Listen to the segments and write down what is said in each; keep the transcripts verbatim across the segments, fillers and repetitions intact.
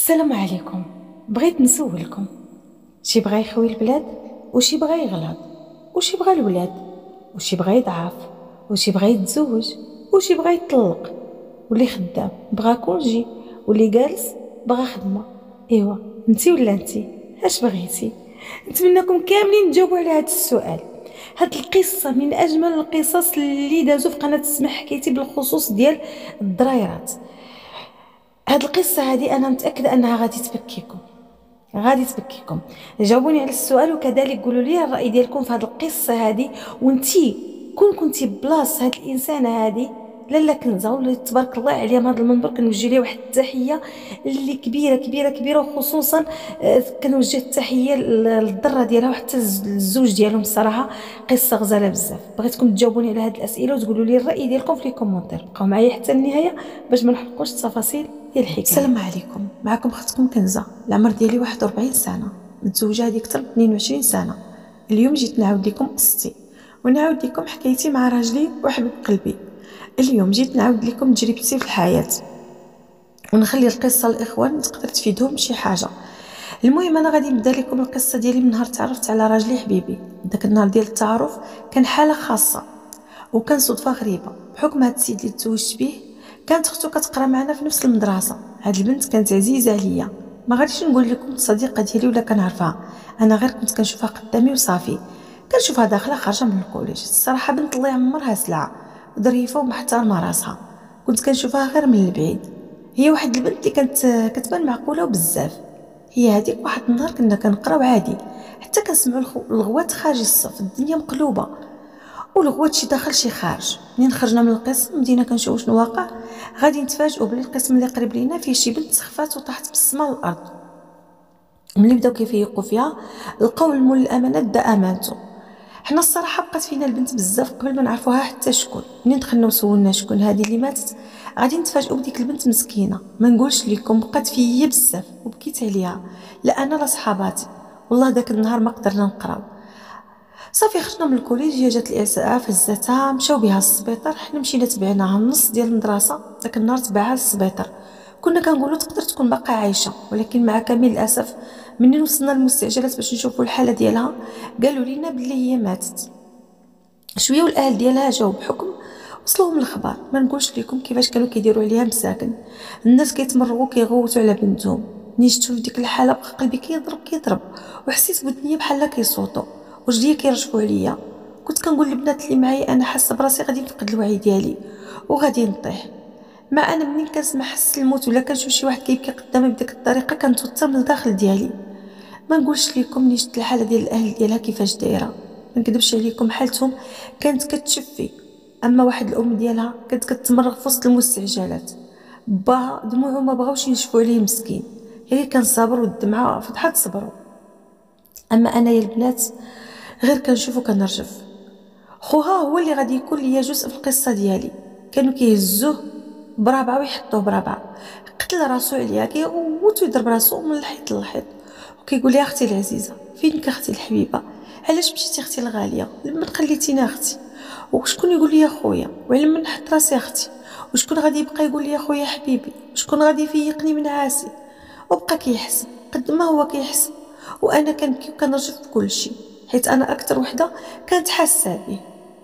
السلام عليكم. بغيت نسولكم، شي بغى يخوي البلاد وشي بغى يغلط وشي بغى الولاد وشي بغى يضعف وشي بغى يتزوج وشي بغى يطلق، واللي خدام بغى كونجي واللي جالس بغى خدمه. ايوا انتي ولا انتي اش بغيتي؟ نتمنىكم كاملين تجاوبوا على هذا السؤال. هاد القصه من اجمل القصص اللي دازوا في قناه اسمح حكايتي بالخصوص ديال الدرايرات. هاد القصه هذه انا متاكده انها غادي تبكيكم، غادي تبكيكم. جاوبوني على السؤال وكذلك قولوا لي الراي ديالكم في هاد القصه هذه. وانتي كون كنتي بلاص هاد الانسانه هذه لاله كنزه واللي تبارك الله عليها من هذا المنبر كنوجه ليها واحد التحيه اللي كبيره كبيره كبيره، وخصوصا كنوجه التحيه للضره ديالها وحتى الزوج ديالهم. الصراحه قصه غزاله بزاف. بغيتكم تجاوبوني على هاد الاسئله وتقولوا لي الراي ديالكم في لي كومونتير. بقاو معايا حتى النهايه باش ما نحرقوش التفاصيل ديال الحكايه. السلام عليكم، معكم اختكم كنزه. العمر ديالي واحد وأربعين سنه، متزوجه هذه اكثر من اثنين وعشرين سنه. اليوم جيت نعاود لكم قصتي ونعاود لكم حكايتي مع راجلي وحبيب قلبي. اليوم جيت نعاود لكم تجربتي في الحياه ونخلي القصه للاخوان تقدر تفيدهم بشي حاجه. المهم انا غادي نبدا لكم القصه ديالي من نهار تعرفت على راجلي حبيبي. داك النهار ديال التعارف كان حاله خاصه وكان صدفه غريبه، بحكم هاد السيد اللي تزوجت به كانت اختو كتقرا معنا في نفس المدرسه. هاد البنت كانت عزيزه عليا، ما غاديش نقول لكم الصديقه ديالي ولا كنعرفها، انا غير كنت كنشوفها قدامي وصافي. كنشوفها داخله خارجه من الكوليج. الصراحه بنت الله يعمرها سلعه وظريفه ومحترمه راسها، كنت كنشوفها غير من البعيد. هي واحد البنت اللي كانت كتبان معقوله وبزاف. هي هذيك واحد النهار كنا كنقراو عادي، حتى كنسمعوا الغوات خارج الصف، الدنيا مقلوبه والغوات شي داخل شي خارج. منين خرجنا من القسم بدينا كنشوفوا شنو واقع. غادي نتفاجئوا بلي القسم اللي قريب لينا فيه شي بنت سخفات وطاحت بالسما للارض. ملي بداو كيفيقوا فيها لقاو المول الامانات دا امانته. حنا الصراحه بقات فينا البنت بزاف قبل ما نعرفوها حتى شكون. منين دخلنا وسولنا شكون هذه اللي ماتت غادي نتفاجئوا بديك البنت مسكينه. ما نقولش لكم بقات فيا بزاف وبكيت عليها، لا انا لا صحاباتي. والله داك النهار ما قدرنا نقراو. صافي خرجنا من الكوليجيه، جات الاسعاف هزاتها مشاو بها للسبيطار. حنا مشينا تبعناها النص ديال المدرسه. داك النهار تبعها للسبيطار. كنا كنقولوا تقدر تكون باقا عايشه، ولكن مع كامل الاسف منين وصلنا للمستعجلات باش نشوفوا الحاله ديالها قالوا لنا بلي هي ماتت. شويه والاهل ديالها جاوا، بحكم وصلوهم الخبر. ما نقولش لكم كيفاش كانوا كيديروا عليها مساكن. الناس كيتمرغوا كيغوتوا على بنتهم. ملي شفتو في ديك الحاله بقى قلبي كيضرب كيضرب وحسيت بودنيا بحال كيصوتوا وجديا كيرجفوا عليا. كنت كنقول للبنات اللي معايا انا حاسه براسي غادي نفقد الوعي ديالي وغادي نطيح. ما انا منين كنسمع حس الموت ولا كنشوف شي واحد كيبكي قدامي بديك الطريقه كنتوتر من الداخل ديالي. ما نقولش لكم ملي شفت الحاله ديال الاهل ديالها كيفاش دايره، ما نكذبش عليكم حالتهم كانت كتشفي. اما واحد الام ديالها كانت كتمرغ في وسط المستعجلات. با دموعو ما بغاوش ينشفوا عليه مسكين، غير كان صابر والدمعه فتحت صبرو. اما انا يا البنات غير كنشوف وكنرجف. خوها هو اللي غادي يكون ليا جزء في القصه ديالي. كانوا كيهزوه برابعه ويحطوه برابعه، قتل راسو عليا كيغوت ويضرب راسو من الحيط للحيط وكيقول لي اختي العزيزه فينك اختي الحبيبه، علاش مشيتي اختي الغاليه، لما خليتينا اختي، وشكون يقول لي خويا، وعلى من نحط راسي اختي، وشكون غادي يبقى يقول لي خويا حبيبي، وشكون غادي يفيقني من عاسي. وبقى كيحسب قد ما هو كيحسب، وانا كنبكي وكنرجف بكل شيء حيت انا اكثر وحده كانت حاسه به.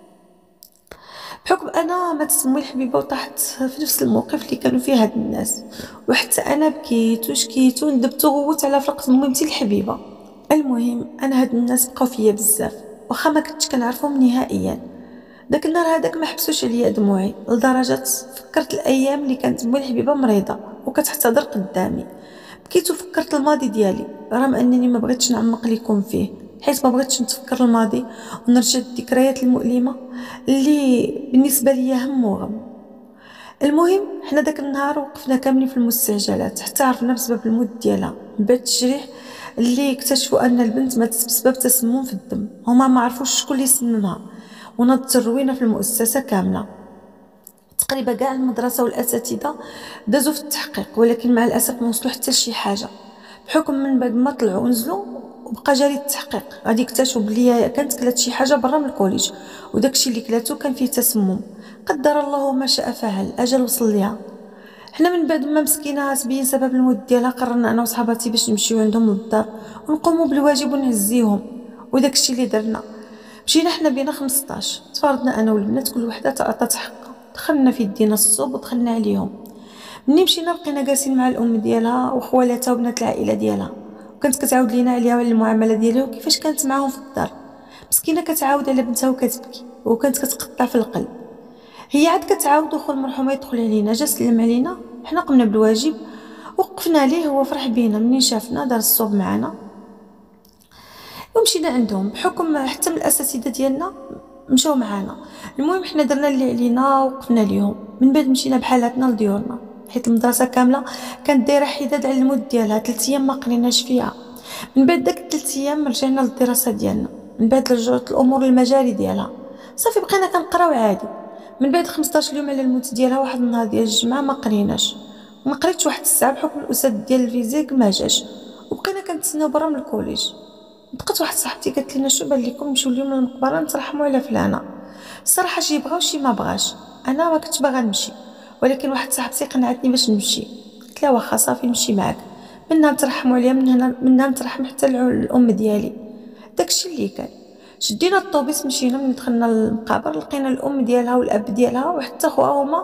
بحكم انا ما تسمي الحبيبه وطاحت في نفس الموقف اللي كانوا فيه هاد الناس، وحتى انا بكيت وشكيت وندبت وغوت على فرقه مهمتي الحبيبه. المهم انا هاد الناس بقاو فيا بزاف واخا ما كنتش كنعرفهم نهائيا. داك النهار هذاك ما حبسوش عليا دموعي لدرجه فكرت الايام اللي كانت مول الحبيبه مريضه وكتحتضر قدامي. بكيت وفكرت الماضي ديالي، رغم انني ما بغيتش نعمق لكم فيه حيت ما بغيتش نتفكر الماضي ونرجع الذكريات المؤلمه اللي بالنسبه ليا هم وغم. المهم حنا داك النهار وقفنا كاملين في المستعجلات حتى عرفنا بسبب الموت ديالها. من بعد التشريح اللي اكتشفوا ان البنت ماتت بسبب تسمم في الدم، هما ما عرفوش شكون اللي سممها، ونضت الروينه في المؤسسه كامله. تقريبا كاع المدرسه والاساتذه دازوا في التحقيق، ولكن مع الاسف ما وصلوا حتى لشي حاجه. بحكم من بعد ما طلعوا ونزلوا وبقى جاري التحقيق غادي يكتشفوا بلي كانت كلات شي حاجه برا من الكوليج، وداكشي اللي كلاتو كان فيه تسمم. قدر الله ما شاء فعل، اجل وصل ليها. حنا من بعد ما مسكينه تبين سبب الموت ديالها قررنا انا وصحاباتي باش نمشيو عندهم للدار ونقوموا بالواجب ونعزيهم. وداك الشيء اللي درنا، مشينا حنا بينا خمسطاش، تفارضنا انا والبنات كل وحده تعطات حقها. دخلنا في يدينا الصوب ودخلنا عليهم. ملي مشينا بقينا جالسين مع الام ديالها وخوالاتها وبنات العائله ديالها، وكانت كتعاود لينا عليها وعلى المعامله ديالها وكيفاش كانت معاهم في الدار. مسكينه كتعاود على بنتها وكتبكي وكانت كتقطع في القلب. هي عاد كتعاود وخو المرحومه يدخل علينا، جا سلم علينا، حنا قمنا بالواجب وقفنا ليه، هو فرح بينا منين شافنا، دار الصوب معنا ومشينا عندهم. بحكم حتى من الاساتذه ديالنا مشاو معنا. المهم حنا درنا اللي علينا وقفنا ليهم. من بعد مشينا بحالاتنا لديورنا، حيت المدرسه كامله كانت دايره حداد على الموت ديالها، ثلاث ايام ما قريناش فيها. من بعد داك ثلاث ايام رجعنا للدراسه ديالنا، من بعد رجعت الامور للمجاري ديالها، صافي بقينا كنقراو عادي. من بعد خمسطاش يوم على الموت ديالها، واحد النهار ديال الجمعه ما قريناش، ما قريتش واحد الساعه بحكم الاستاذ ديال الفيزيك ما جاش، وبقينا كنتسناو برا من الكوليج. لقيت واحد صاحبتي قالت لنا شو بان لكم نمشيو اليوم للمقبره نترحموا على فلانه. الصراحه شي بغاو شي ما بغاش، انا ما كنتش باغا نمشي، ولكن واحد صاحبتي قنعتني باش نمشي. قلت لها واخا صافي نمشي معاك، منها نترحموا عليها، من هنا منها نترحم حتى الام ديالي. داكشي اللي كان. شدينا الطوبيس مشينا. من دخلنا للمقابر لقينا الام ديالها والاب ديالها وحتى خوها هما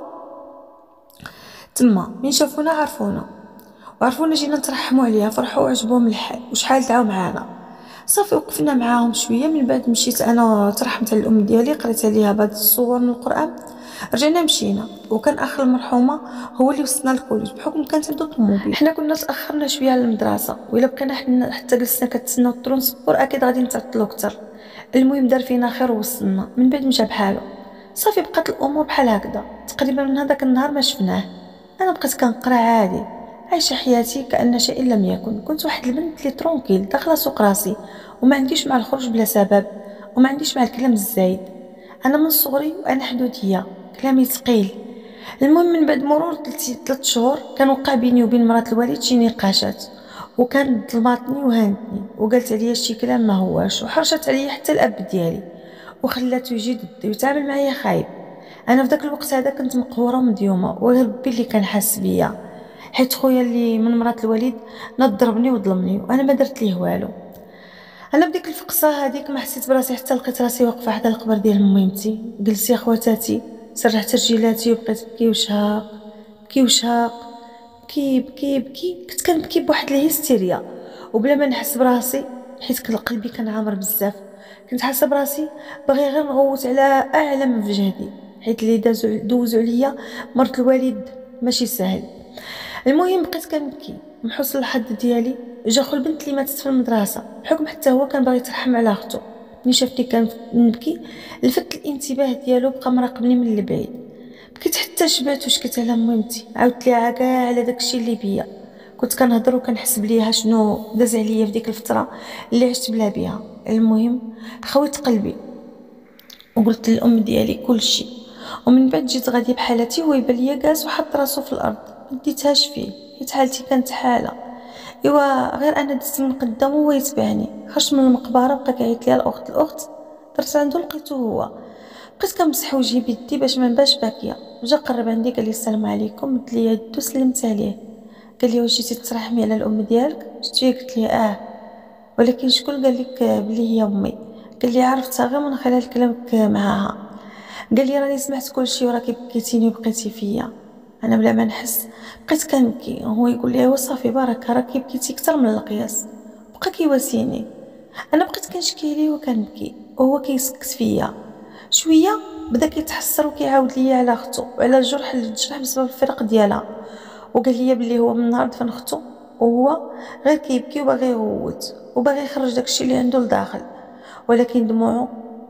تما. من شافونا عرفونا وعرفونا جينا نترحموا عليها، فرحوا وعجبهم الحال وشحال دعاو معانا. صافي وقفنا معاهم شويه. من بعد مشيت انا ترحمت على الام ديالي، قريت عليها بعض الصور من القران، رجعنا مشينا. وكان اخ المرحومه هو اللي وصلنا للكوليج بحكم كانت عنده طوموبيل. حنا كنا تاخرنا شويه على المدرسه، وإلا بقينا حنا حتى جلسنا كتسناو الترونسبور اكيد غادي نتعطلوا اكثر. المهم دار فينا خير ووصلنا. من بعد مشى بحاله، صافي بقات الامور بحال هكذا. تقريبا من هذاك النهار ما شفناه. انا بقيت كنقرا عادي، عايشه حياتي كأن شيء لم يكن. كنت واحد البنت اللي ترونكيل داخله سوق راسي، وما عنديش مع الخروج بلا سبب، وما عنديش مع الكلام الزايد. انا من صغري وانا حدوديه، كلامي ثقيل. المهم من بعد مرور ثلاث شهور كان وقع بيني وبين مرات الوالد شي نقاشات، وكان ظلماتني وهانتني وقالت عليا شي كلام ما هواش، وحرشت عليا حتى الاب ديالي وخلاته يجي ضدي ويتعامل معايا خايب. انا في داك الوقت هذا كنت مقهوره ومديومه، وربي اللي كان حاس بيا، حيت خويا اللي من مرات الوالد نضربني وظلمني وانا ما درت ليه والو. انا بديك الفقصه هذيك ما حسيت براسي حتى لقيت راسي واقفه حدا القبر ديال ميمتي. جلست يا خواتاتي، سرحت رجيلاتي وبقيت بكي وشهاق بكي وشهاق بكي بكي بكي. كنت كنبكي بواحد الهستيريا وبلا ما نحس براسي، حيت قلبي كان عامر بزاف. كنت حاسه براسي باغي غير نغوت على اعلى من جهدي، حيت اللي دازو دوزو عليا مرت الوالد ماشي سهل. المهم بقيت كنبكي. محوس الحظ ديالي جا خو البنت اللي ماتت في المدرسه، بحكم حتى هو كان باغي يترحم على اختو. ملي شافتني كنبكي لفت الانتباه ديالو، بقى مراقبني من البعيد. بكيت حتى شبعت وشكيت على ميمتي، عاودت ليها كاع على داكشي اللي بيا. كنت كنهضر وكنحس بليها شنو داز عليا في ديك الفتره اللي عشت بلا بيها. المهم خويت قلبي وقلت للام ديالي كل شيء. ومن بعد جيت غادي بحالتي وهو يبان ليا جالس وحط راسو في الارض، ما ديتهاش فيه حيت حالتي كانت حاله. ايوا غير انا دزت من قدامه وهو يتبعني. خرجت من المقبره بقى كيعيط ليا الاخت الاخت درت عنده لقيته هو. بقيت كنمسح وجهي بيدي باش ما نبانش باكيه. جا قرب عندي قال لي السلام عليكم، مد ليا يدو سلمت عليه. قال لي واش جيتي ترحمي على الام ديالك؟ شفت فيا قلت ليه اه، ولكن شكون قال لك بلي هي امي؟ قال لي عرفتها غير من خلال كلامك معاها. قال لي راني سمعت كل شيء وراكي بكيتيني وبقيتي فيا. انا بلا ما نحس بقيت كنبكي. هو يقول لي ايوا صافي بارك راكي بكيتي اكثر من القياس. بقى كيواسيني، انا بقيت كنشكي ليه وكنبكي وهو كيسكت فيا. شويه بدا كيتحسر وكيعاود ليا على اختو وعلى الجرح اللي تجرح بسبب الفرق ديالها، وقال لي بلي هو من نهار دفن اختو وهو غير كيبكي وباغي يغوت وباغي يخرج داكشي اللي عنده لداخل، ولكن دموعو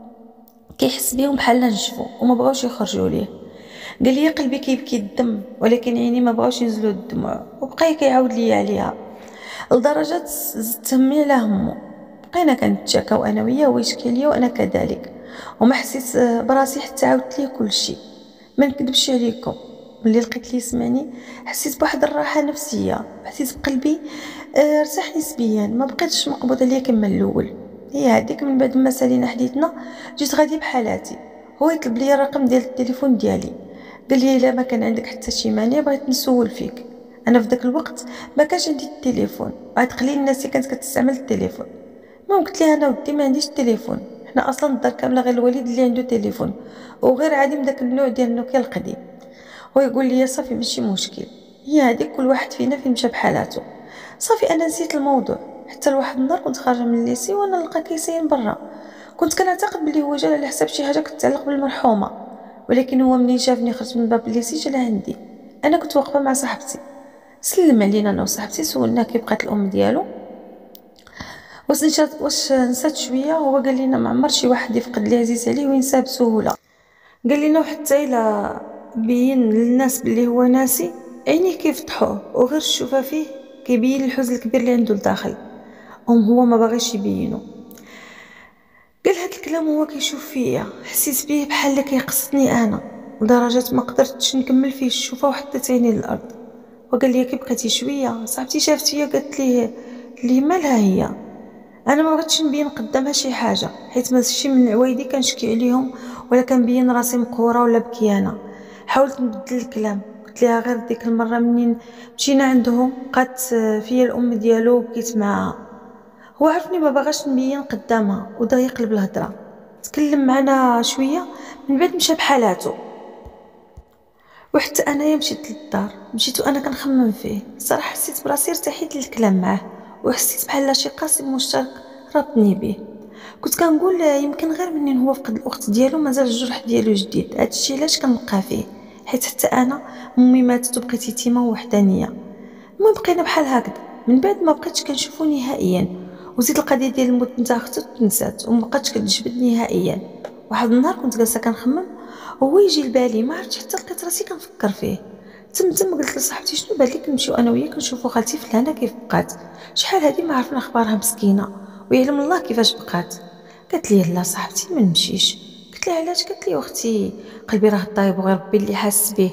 كيحس بيهم بحال نشفو وما بغاوش يخرجوا ليه. قال لي قلبي كيبكي الدم ولكن عيني ما بغاوش ينزلوا الدموع، وبقى كيعاود لي عليها لدرجه زدت همي على همو. بقينا كنتشاكاو انا وياه، هو يشكي ليا وانا كذلك، وما حسيت براسي حتى عاودت ليه كل شيء. ما نكذبش عليكم، ملي لقيت لي سمعني حسيت بواحد الراحه نفسيه، حسيت بقلبي ارتاح نسبيا، ما بقيتش مقبوضه ليا كما الاول. هي هذيك من بعد ما سالينا حديثنا جيت غادي بحالاتي. هو يطلب لي الرقم ديال التليفون ديالي، قال لي الا ما كان عندك حتى شي مانع بغيت نسول فيك. انا في داك الوقت ما كانش عندي التليفون، عاد قليل الناس اللي كانت كتستعمل التليفون. المهم قلت ليه انا ودي ما عنديش التليفون، حنا اصلا الدار كامله غير الوالد اللي عنده تليفون وغير عادي من داك النوع ديال النوكيا القديم. هو يقول لي صافي ماشي مشكل، هي هذيك كل واحد فينا فين مشى بحالاته. صافي انا نسيت الموضوع حتى لواحد النهار كنت خارجه من الليسي وانا نلقى كيسين برا. كنت كنعتقد بلي هو جا على حساب شي حاجه كتعلق بالمرحومه، ولكن هو منين شافني خرجت من باب الليسي جا لعندي. انا كنت واقفه مع صاحبتي، سلم علينا انا وصاحبتي، سولنا كي بقات الام ديالو، واش نسات واش نسات شويه. هو قال لنا ما عمر شي واحد يفقد اللي عزيز عليه وينساه بسهوله. قال لنا وحتى الا بين للناس بلي هو ناسي عينيه كيفتحوه وغير الشوفه فيه كيبين الحزن الكبير اللي عنده لداخل، ام هو ما باغيش يبينو. قال هاد الكلام هو كيشوف فيا، حسيت بيه بحال كيقصدني انا لدرجه ما قدرتش نكمل فيه الشوفه وحطيت عيني للارض. وقال لي كي بقيتي شويه صاحبتي شافت فيا قالت ليه لي مالها هي. انا ما بغيتش نبين قدامها شي حاجه حيت ماشي من عوايدي كنشكي عليهم ولا كنبين راسي مقوره ولا بكيانه. حاولت نبدل الكلام، قلت لها غير ديك المره منين مشينا عندهم بقات فيا الام ديالو وبكيت معاها. هو عرفني ما باغاش نبين قدامها ودا يقلب الهضره، تكلم معنا شويه من بعد مشى بحالاته. وحتى انايا مشيت للدار، مشيت وانا كنخمم فيه. صراحه حسيت براسي ارتحيت للكلام معاه وحسيت بحال شي قاسم مشترك رابطني به. كنت كنقول يمكن غير منين هو فقد الاخت ديالو مازال الجرح ديالو جديد، هادشي علاش كنبقى فيه، حيت حتى انا امي ماتت وبقيت يتيمه ووحدانيه. المهم بقينا بحال هكذا، من بعد ما بقيتش كنشوفو نهائيا، وزيد القضيه ديال الموت نتا اختو تنسات وما بقاتش كتجبد نهائيا. واحد النهار كنت جالسه كنخمم وهو يجي لبالي، ما عرفتش حتى لقيت راسي كنفكر فيه. تم تم قلت لصاحبتي شنو بان لك نمشيو انا وياك نشوفو خالتي فلانه كيف بقات، شحال هادي ما عرفنا اخبارها مسكينه ويعلم الله كيفاش بقات. قالت لي لا صاحبتي ما نمشيش. قلت لها علاش؟ قالت لي اختي قلبي راه طايب وغير ربي اللي حاس به،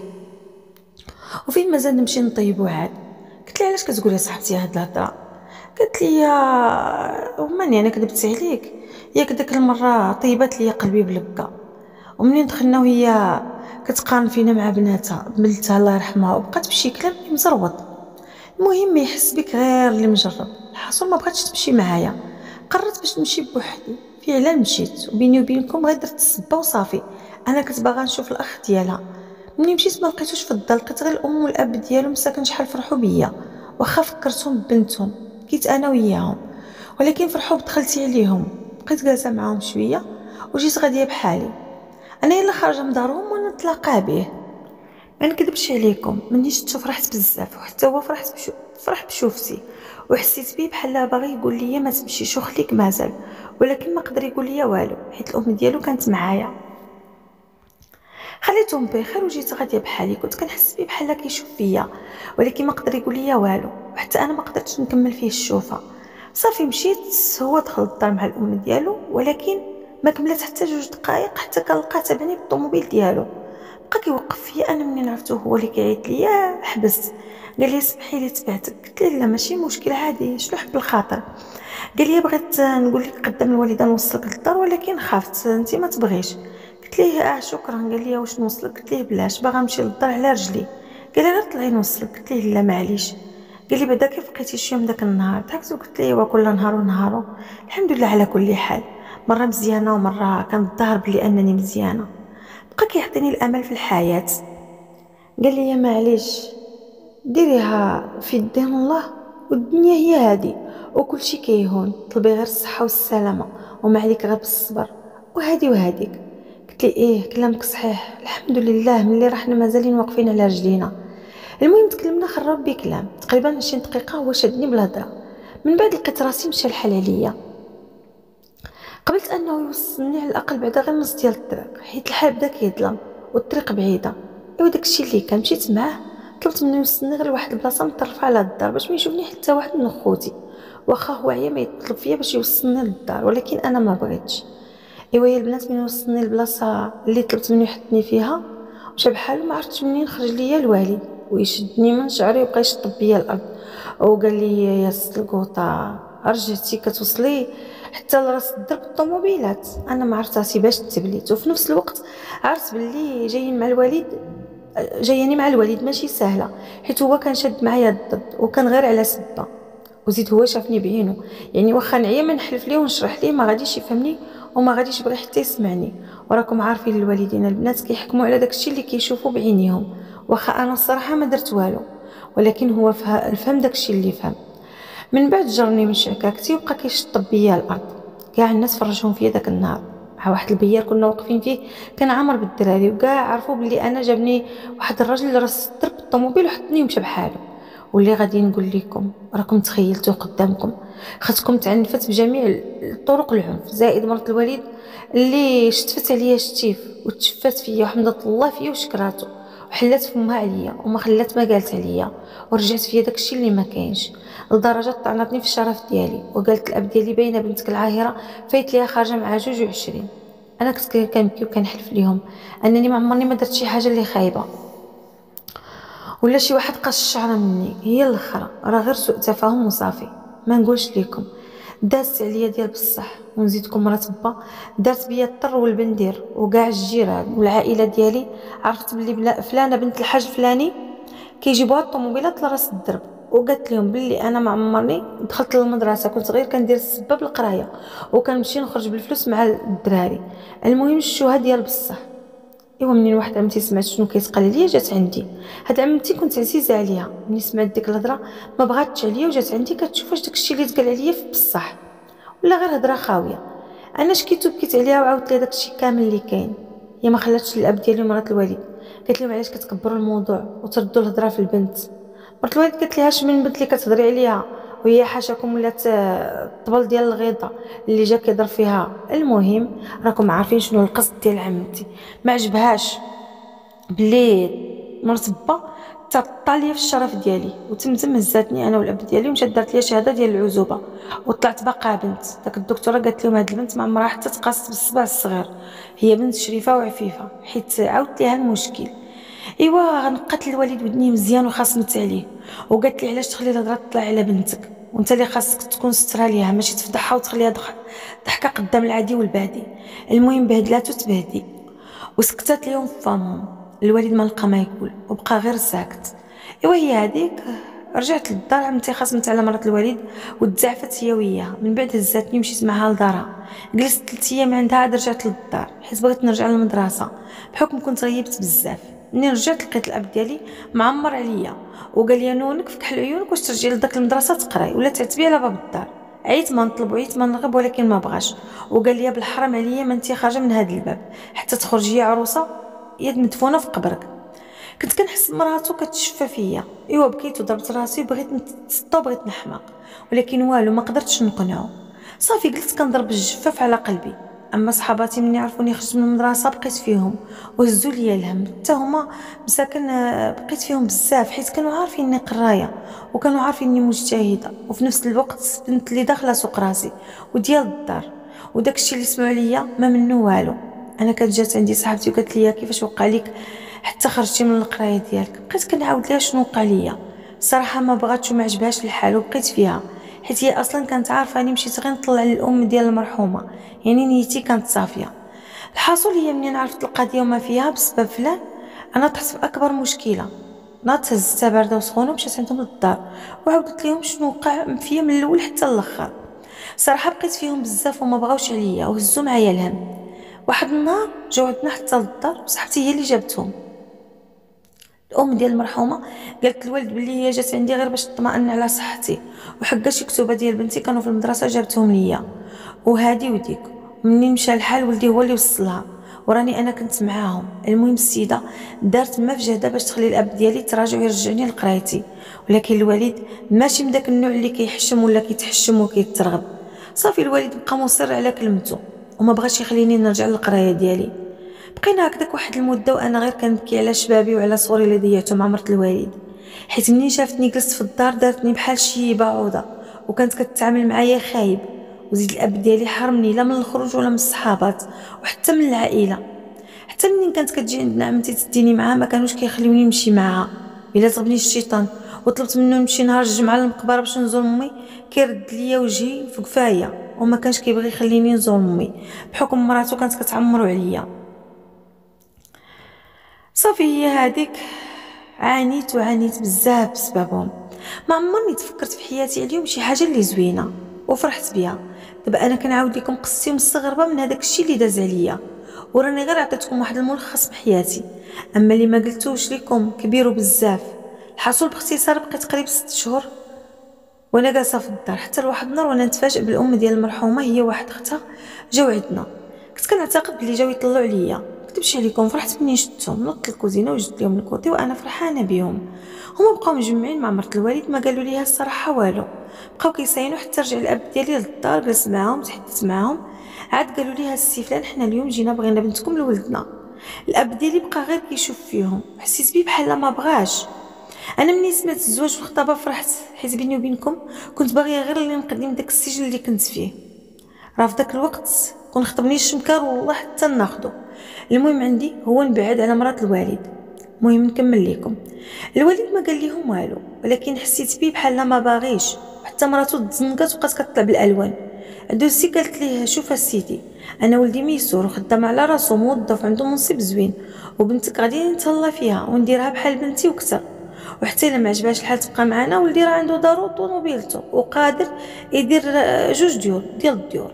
وفين مازال نمشي نطيبو عاد. قلت لها علاش كتقولي صاحبتي هاد الهضره؟ قالت لي يا وماني انا كذبت عليك، ياك داك المره طيبات لي قلبي بالبكا، ومنين دخلنا وهي كتقارن فينا مع بناتها بنتها الله يرحمها وبقات بشي كلام اللي مزروط. المهم يحس بك غير اللي مجرب. الحاصل ما بغاتش تمشي معايا، قررت باش نمشي بوحدي. فعلا مشيت، وبيني وبينكم غير درت السبه وصافي. انا كنت باغا نشوف الاخ ديالها. ملي مشيت ما لقيتوش في الدار، لقيت غير الام والاب ديالو مساكن شحال فرحوا بيا، واخا فكرتهم ببنتهم بكيت انا وياهم، ولكن فرحوا بدخلتي عليهم. بقيت جالسه معاهم شويه وجيت غاديه بحالي. انا يلا خارجه من دارهم وانا نتلاقى به. ما نكذبش عليكم مني شفتو فرحت بزاف، وحتى هو فرحت بشو فرح بشوفتي، وحسيت بيه بحال باغي يقول لي ما تمشيش وخليك مازال، ولكن ما قدر يقول لي والو حيت الام ديالو كانت معايا. خليتهم بخير وجيت غاديه بحالي. كنت كنحس بيه بحال كيشوف فيا ولكن ما قدر يقول لي والو، وحتى انا ما قدرتش نكمل فيه الشوفه. صافي مشيت، هو دخل الدار مع الام ديالو، ولكن ما كملت حتى جوج دقائق حتى كنلقى تابعني بالطوموبيل ديالو. بقى كيوقف فيا، انا منين عرفتو هو اللي كيعيط ليا حبست. قال لي سمحي لي تبعتك. قلت له لا ماشي مشكل عادي، شنو حب الخاطر. قال لي بغيت نقول لك قدام الوالده نوصلك للدار ولكن خافت انت ما تبغيش. قلت ليه اه شكرا. قال لي واش نوصلك؟ قلت ليه بلاش باغا نمشي للدار على رجلي. قال لي غير طلعي نوصلك. قلت ليه لا معليش. قال لي بعدا كيف بقيتي شي يوم داك النهار؟ ضحكت وقلت ليه وكل نهار ونهارو الحمد لله على كل حال، مره مزيانه ومره كنظهر بلي انني مزيانه. بقى كيعطيني الامل في الحياه. قال لي معليش ديريها في يدين الله، والدنيا هي هادي وكل شيء كيهون، طلبي غير الصحه والسلامه وما عليك غير بالصبر وهادي وهاديك. قلت لي ايه كلامك صحيح الحمد لله، ملي رحنا مازالين واقفين على رجلينا. المهم تكلمنا خرب بكلام تقريبا عشرين دقيقه، هو شدني بالهضره. من بعد لقيت راسي مشى الحال عليا، قبلت انه يوصلني على الاقل بعدا غير نص ديال الطريق حيت الحال بدا كيظلم والطريق بعيده. ايوا داكشي اللي كان مشيت معاه، طلبت منه يوصلني غير لواحد البلاصه مطرفه على الدار باش ما يشوفني حتى واحد من خوتي، واخا هو عيا ما يطلب فيا باش يوصلني للدار ولكن انا ما بغيتش. ايوا يا البنات من يوصلني للبلاصه اللي طلبت منه يحطني فيها مشى بحالو، ما عرفتش منين خرج ليا الوالد ويشدني من شعري وبقى يشطب بيا الارض وقال لي يا ست القوطه رجعتي كتوصلي حتى لراس الدرب الطوموبيلات. انا ما عرفت راسي باش تبليت، وفي نفس الوقت عرفت باللي جايين مع الوالد جاياني مع الوالد ماشي سهله، حيت هو كان شاد معايا الضد وكان غير على سبه، وزيد هو شافني بعينه. يعني واخا نعيا ما نحلف ليه ونشرح ليه ما غاديش يفهمني وما غاديش يبغي حتى يسمعني. وراكم عارفين الوالدين البنات كيحكموا على داكشي اللي كيشوفوا بعينيهم. واخا انا الصراحه ما درت والو، ولكن هو فهم داكشي اللي فهم. من بعد جرني من شعكاكتي وبقى كيشطب بيا الارض. كاع الناس فرجهم فيا داك النهار مع واحد البيار كنا واقفين فيه، كان عامر بالدراري وكاع عرفوا بلي انا جابني واحد الراجل راس الدرب بالطوموبيل وحطني ومشى بحاله. واللي غادي نقول لكم راكم تخيلتوا قدامكم خاتكم تعنفت بجميع الطرق العنف، زائد مرت الوالد اللي شتفت عليا شتيف وتشفات فيا وحمدت الله فيا وشكراته وحلات فمها عليا وما خلات ما قالت عليا، ورجعت فيا داكشي اللي ما كاينش، لدرجه طعنتني في الشرف ديالي وقالت الاب ديالي باينه بنتك العاهره فايت ليها خارجه مع جوج وعشرين. انا كنت كنبكي وكنحلف ليهم انني ما عمرني ما درت شي حاجه اللي خايبه ولا شي واحد قاص الشعره مني. هي الاخرى راه غير سوء تفاهم وصافي، ما نقولش لكم. دازت عليا ديال بصح، ونزيدكم مرات با دارت بيا الطر والبندير وكاع الجيران والعائله ديالي عرفت بلي فلانه بنت الحاج فلاني كيجيبوها الطوموبيلات لراس الدرب. وقالت لهم بلي انا ما عمرني دخلت للمدرسه، كنت غير كندير السبه بالقرايه وكنمشي نخرج بالفلوس مع الدراري. المهم الشوهه ديال بصح. ايوا منين واحد عمتي سمعت شنو كيتقال ليا جات عندي. هاد عمتي كنت عزيزه عليها، ملي سمعت ديك الهضره ما بغاتش عليا وجات عندي كتشوف واش داكشي اللي تقال عليا في بصح ولا غير هضره خاويه. انا شكيت وبكيت عليها وعاودت لها داكشي كامل اللي كاين. هي ما خلاتش الاب ديالي مرات الوالد، قالت لهم علاش كتكبروا الموضوع وتردوا الهضره في البنت. مرات الوالد قالت لها اش من بنت اللي كتهضري عليها وهي حاشاكم ولات الطبل ديال الغيطه اللي جا كيضرب فيها. المهم راكم عارفين شنو القصد ديال عمتي، ما عجبهاش بلي مرت با تعطى ليا في الشرف ديالي وتمتم هزاتني انا والاب ديالي ومشات دارت ليا شهاده ديال العزوبه وطلعت باقا بنت. داك الدكتوره قالت لهم هاد البنت ما عمرها حتى تقاست بالصبع الصغير، هي بنت شريفه وعفيفه. حيت عاودت ليها المشكل. ايوا غنقات الوالد ودني مزيان وخاصمت عليه وقالت لي علاش تخلي الهضره تطلع على بنتك وانت اللي خاصك تكون سترها ليها ماشي تفضحها وتخليها ضحكه قدام العادي والبادي. المهم بهدلاتو تبهدي وسكتات اليوم فامهم. الوالد ما لقى ما يقول وبقى غير ساكت. ايوا هي هذيك رجعت للدار. عمتي خاصمت على مرات الوالد وتزعفت هي وياها. من بعد هزاتني ومشيت معها لدارها، جلست ثلاث ايام عندها عاد رجعت للدار حيت بغيت نرجع للمدرسه بحكم كنت غيبت بزاف. ملي رجعت لقيت الاب ديالي معمر عليا وقال لي نونك فكحل عيونك واش ترجعي لداك المدرسه تقراي ولا تعتبي على باب الدار. عيت ما نطلب وعيت ما نرغب ولكن ما بغاش، وقال لي بالحرام عليا ما انت خارجه من هذا الباب حتى تخرجي عروسه يد مدفونه في قبرك. كنت كنحس مراتو كتشفى فيا. ايوا بكيت وضربت راسي وبغيت نتسطى وبغيت نحماق ولكن والو ما قدرتش نقنعو. صافي قلت كنضرب الجفاف على قلبي. اما صحاباتي مني عرفوني خرجت من المدرسه بقيت فيهم وهزوا ليا الهم حتى هما مساكن بقيت فيهم بزاف حيت كانوا عارفين اني قرايه وكانوا عارفين اني مجتهده وفي نفس الوقت بنت اللي داخله سوق راسي وديال الدار. وداكشي اللي سمعوا ليا ما منه والو. انا كانت جات عندي صاحبتي وقالت لي كيفاش وقع لك حتى خرجتي من القرايه ديالك. بقيت كنعاود ليها شنو وقع ليا. صراحه ما بغاتش وما عجبهاش الحال وبقيت فيها حيت هي اصلا كانت عارفه اني مشيت غير نطلع للام ديال المرحومه، يعني نيتي كانت صافيه. الحاصل هي منين عرفت القضيه وما فيها بسبب فلان انا طحت في اكبر مشكله. ناضت هزتها بارده وسخونه ومشيت عندهم للدار وعاودت لهم شنو وقع فيا من الاول حتى الاخر. صراحه بقيت فيهم بزاف وما بغاوش عليا وهزوا معايا الهم. واحد النهار جاو عندنا حتى للدار وصاحبتي هي اللي جابتهم. الام ديال المرحومه قالت الوالد بلي هي جات عندي غير باش تطمئن على صحتي وحقا شي كتوبه ديال بنتي كانوا في المدرسه جابتهم ليا وهادي وديك. منين مشى الحال ولدي هو اللي وصلها وراني انا كنت معاهم. المهم السيده دارت ما في جهدها باش تخلي الاب ديالي تراجع ويرجعني لقرايتي، ولكن الوالد ماشي من داك النوع اللي كيحشم ولا كيتحشم وكيترغب. صافي الوالد بقى مصر على كلمته وما بغاش يخليني نرجع للقرايه ديالي. بقينا هكذاك واحد المده وانا غير كنبكي على شبابي وعلى صغري اللي ضيعته مع مرت الوالد. حيت منين شافتني جلست في الدار دارتني بحال شي بعوضه وكانت كتعامل معايا خايب. وزيد الاب ديالي حرمني لا من الخروج ولا من الصحابات وحتى من العائله. حتى منين كانت كتجي عندنا عمتي تديني معاها ما كانوش كيخليوني نمشي معاها الا طلبني الشيطان وطلبت منه نمشي نهار الجمعه للمقبره باش نزور امي كيرد ليا وجهي في قفايا وما كانش كيبغي يخليني نزور امي بحكم مراتو كانت كتعمروا عليا. صافي هي هذيك عانيت وعانيت بزاف بسببهم. ما عمرني تفكرت في حياتي اليوم شي حاجه اللي زوينه وفرحت بها. دابا انا كنعاود لكم قصتي مستغربه من هذاك الشيء اللي داز عليا، وراني غير عطيتكم واحد الملخص بحياتي. اما اللي ما قلتوش لكم كبير بزاف. الحصول باختصار بقيت قريب ست شهور وانا جالسه في الدار حتى لواحد النهار وانا نتفاجئ بالام ديال المرحومه هي واحد اختها جاو عندنا. كنت كنعتقد بلي جاو يطلعوا عليا، كتبش عليكم فرحت مني شفتهم، نطت الكوزينه وجدت لهم الكوطي وانا فرحانه بهم. هما بقاو مجمعين مع مرت الوالد، ما قالوا ليها الصراحه والو، بقاو كيساينوا حتى رجع الاب ديالي للدار، جلست معاهم تحدثت معاهم، عاد قالوا ليها السي فلان حنا اليوم جينا بغينا بنتكم لولدنا. الاب ديالي بقى غير كيشوف فيهم، حسيت بيه بحال ما بغاش. انا مني سمعت الزواج والخطابه فرحت، حيت بيني وبينكم كنت باغيه غير اللي نقدم داك السجل اللي كنت فيه، راه في داك الوقت كون خطبني الشمكار والله حتى ناخذو. المهم عندي هو نبعد على مرات الوالد. المهم نكمل لكم. الوالد ما قال لهم والو، ولكن حسيت بيه بحال ما باغيش، حتى مراتو تزنقات وبقات كطلع بالالوان. دوزتي قالت ليه شوف السيدي، انا ولدي ميسور وخدام على راسو موظف عنده منصب زوين، وبنتك غادي نتهلا فيها ونديرها بحال بنتي وكثر، وحتى الا ما عجبهاش الحال تبقى معنا. ولدي راه عنده دارو طوموبيلته وقادر يدير جوج ديور ديال الديور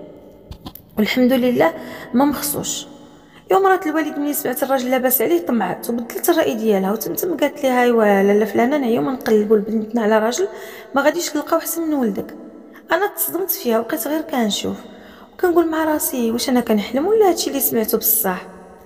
والحمد لله ما مخصوش. يوم مرات الوالد ملي سمعت الراجل لاباس عليه طمعت وبدلت الراي ديالها وتمتم قالت لي هاي لاله فلانه نعيو ما نقلبوا بنتنا على راجل ما غاديش نلقاو احسن من ولدك. انا تصدمت فيها وبقيت غير كنشوف وكنقول مع راسي واش انا كنحلم ولا هادشي اللي سمعته بصح.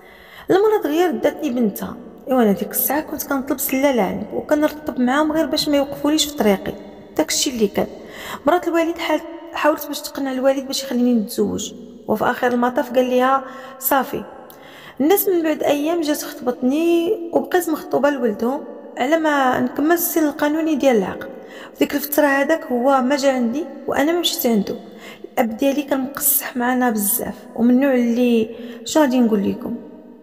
المرة دغيا داتني بنتها، ايوا انا ديك الساعه كنت كنطلب سلاله عنب وكنرطب معاهم غير باش ما يوقفوليش في طريقي. داكشي اللي كان. مرات الوالد حاولت باش تقنع الوالد باش يخليني نتزوج، وفي اخر المطاف قال ليها صافي. الناس من بعد ايام جات خطبتني وبقيت مخطوبه لولدهم على ما نكمل السن القانوني ديال العقد. في ديك الفتره هذاك هو ما جا عندي وانا ما مشيت عنده. الاب ديالي كان مقصح معنا بزاف ومن النوع اللي شنو غادي نقول لكم،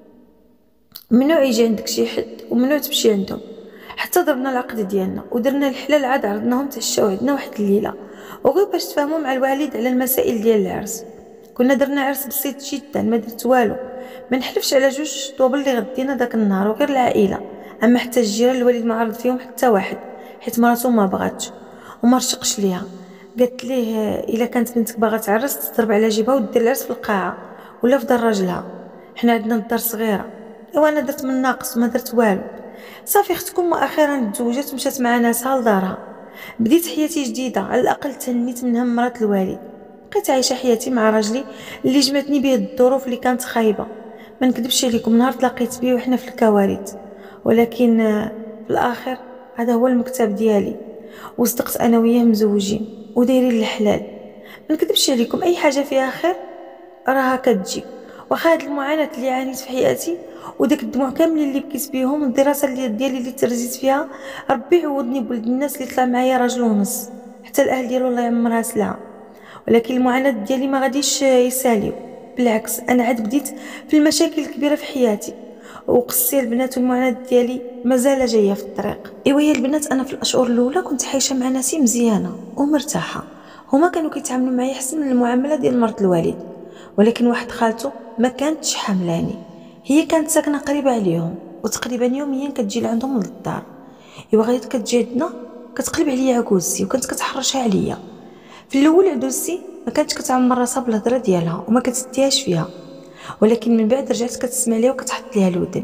ممنوع يجي عندك شي حد وممنوع تمشي عندهم. حتى ضربنا العقد ديالنا ودرنا الحلال، عاد عرضناهم تعشاو عندنا واحد الليله وغير باش تفاهموا مع الوالد على المسائل ديال العرس. كنا درنا عرس بسيط جدا، ما درت والو، ما نحلفش على جوج طوبل اللي غدينا داك النهار وغير العائله. اما حتى الجيران الوالد ما عرض فيهم حتى واحد حيت مراتو ما بغاتش وما رشقش ليها. قالت ليه الا كانت بنتك باغا تعرس تضرب على جيبها ودير العرس في القاعه ولا في دار راجلها، حنا عندنا الدار صغيره. وانا درت من ناقص وما درت والو. صافي اختكم مؤخرا تزوجت ومشات مع ناسها لدارها. بديت حياتي جديده، على الاقل تهنيت منها مرات الوالد. بقيت عايشه حياتي مع راجلي اللي جمعتني به الظروف اللي كانت خايبه. ما نكذبش عليكم نهار تلاقيت بيه وحنا في الكوارث، ولكن في الاخر هذا هو المكتب ديالي وصدقت انا وياه مزوجين ودايرين الحلال. ما نكذبش عليكم اي حاجه فيها خير راها كتجي. واخا هاد المعاناه اللي عانيت في حياتي وداك الدموع كاملين اللي بكيت بيهم والدراسه اللي ديالي اللي ترزيت فيها، ربي عوضني بولد الناس اللي طلع معايا راجل ونص، حتى الاهل ديالو الله يعمرها سلعه. ولكن المعاناه ديالي ما غاديش يساليو، بالعكس انا عاد بديت في المشاكل الكبيره في حياتي. وقصي البنات والمعاناه ديالي مازال جايه في الطريق. ايوا يا البنات، انا في الاشهر الاولى كنت عايشه مع ناسي مزيانه ومرتاحه، هما كانوا كيتعاملوا معايا احسن من المعامله ديال مرت الوالد. ولكن واحد خالته ما كانتش حاملاني، هي كانت ساكنه قريبه عليهم وتقريبا يوميا كتجي لعندهم للدار. ايوا غادي كتجي عندنا كتقلب عليا عكوزتي وكانت كتحرشها عليا. في الاول عدوزتي ما كانتش كتعمر راسها بالهضره ديالها وما كتديهاش فيها، ولكن من بعد رجعت كتسمع ليها وكتحط ليها الودن.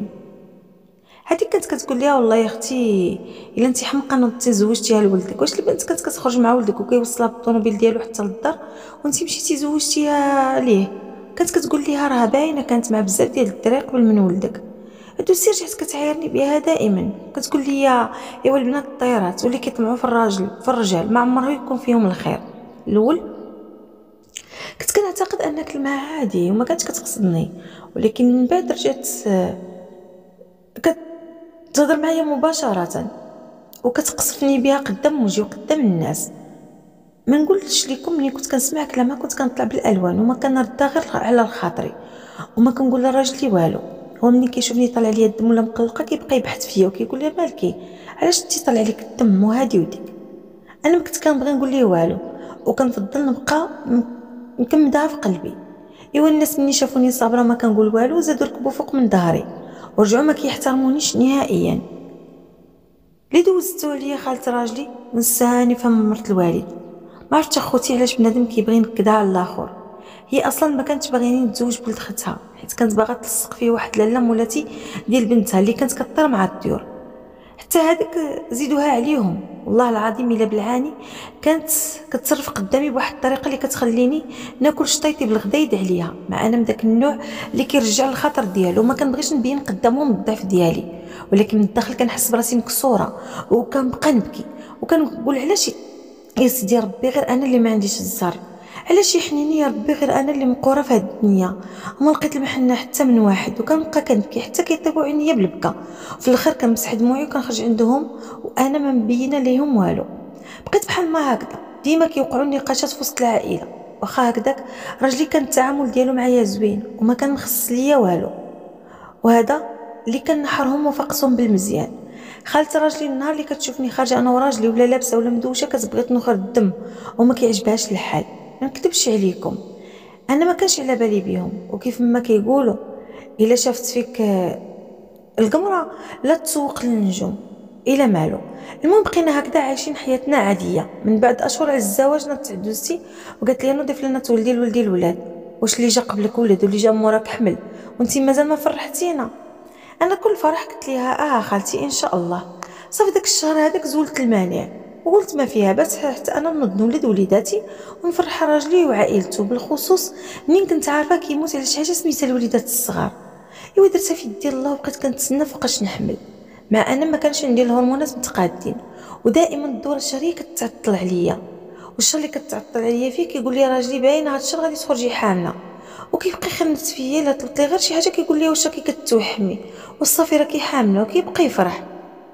هذيك كانت كتقول ليها والله يا اختي الا انت حمقى نوضتي زوجتيها لولدك، واش البنت كانت كتخرج مع ولدك وكيوصلها بالطوموبيل ديالو حتى للدار وانت مشيتي زوجتيها ليه؟ كانت كتقول ليها راه باينه كانت مع بزاف ديال الدراري قبل من ولدك. دوسي رجعت كتعايرني بها دائما، كتقول لي ايوا البنات الطيرات واللي كيطمعوا في الراجل في الرجال ما عمره يكون فيهم الخير. الاول كنت كنعتقد ان كلمه عادي وما كانتش كتقصدني، ولكن من بعد رجعت كتهضر معايا مباشره وكتقصفني بها قدام وجهي وقدام الناس. ما نقولش لكم ملي كنت كنسمع كلامها كنت كنطلع بالالوان وما كنردها غير على الخاطري وما كنقول لراجلي والو. هو ملي كيشوفني طالع ليا الدم ولا مقلقه كيبقى يبحث فيا وكيقول لي مالكي علاش انت طالع لك الدم وهادي وديك. انا ما كنت كنبغي نقول ليه والو وكنفضل نبقى مكمدها في قلبي. ايوا الناس ملي شافوني صابره ما كنقول والو زادوا ركبوا فوق من ظهري ورجعوا ما كيحترمونيش نهائيا. اللي دوزتو عليا خالت راجلي نساني فهم مرت الوالد. ما عرفتش اخوتي علاش بنادم كيبغي ينكدها على الاخر. هي اصلا ما كانتش باغيني نتزوج بولد خدتها حيت كانت باغا تلصق فيه واحد لاله مولاتي ديال بنتها اللي كانت كطير مع الطيور. حتى هذاك زيدوها عليهم، والله العظيم الا بالعاني كانت كتصرف قدامي بواحد الطريقه اللي كتخليني ناكل شطيطي بالغدايد عليها، مع انا من داك النوع اللي كيرجع الخاطر ديالو. ما كنبغيش نبين قدامهم الضعف ديالي، ولكن من الداخل كنحس براسي مكسوره وكنبقى نبكي وكنقول علاش يا سيدي ربي غير انا اللي ما عنديش الزهر، علاش يحنيني يا ربي غير انا اللي مقوره في هاد الدنيا وما لقيت المحنه حتى من واحد. وكنبقى كنبكي حتى كيطيبوا عينيا بالبكا. في الاخر كنمسح دموعي وكنخرج عندهم وانا ما مبينه ليهم والو. بقيت بحال ما هكذا ديما كيوقعوا النقاشات في وسط العائله. واخا هكذاك راجلي كان التعامل ديالو معايا زوين وما كان مخصص ليا والو، وهذا اللي كنحرهم وفقسهم بالمزيان. خالت راجلي النهار اللي كتشوفني خارجه انا وراجلي ولا لابسه ولا مدوشه كتبغي تنخر الدم وما كيعجبهاش الحال. ما نكذبش عليكم انا ما كانش على بالي بيهم، وكيف ما كيقولوا الا شافت فيك القمره لا تسوق للنجوم الى مالو. المهم بقينا هكذا عايشين حياتنا عاديه. من بعد اشهر على الزواج نضت عدوزتي وقالت لي نضيف لنا تولدي لولدي الولاد. واش اللي جا قبلك ولد واللي جا موراك حمل وانتي مازال ما فرحتينا؟ انا كل فرح قلت لها اه خالتي ان شاء الله. صافي داك الشهر هذاك زولت المانع وقلت ما فيها بس حتى انا نوض نولد وليداتي ونفرح راجلي وعائلته، بالخصوص منين كنت عارفه كيموت على شي حاجه سميتها الوليدات الصغار. ايوا درتها في يدي الله وبقيت كنتسنى فوقاش نحمل، مع انا ما كانش عندي الهرمونات متقادين ودائما الدوره الشهريه كتعطل عليا. والشهر اللي كتعطل عليا فيه كيقول لي راجلي باين هاد الشهر غادي تخرجي حامله، وكيبقى يخنت فيا الا طلبت ليه غير شي حاجه كيقول لي واش راكي كتوحمي وصافي راكي حامله وكيبقى يفرح.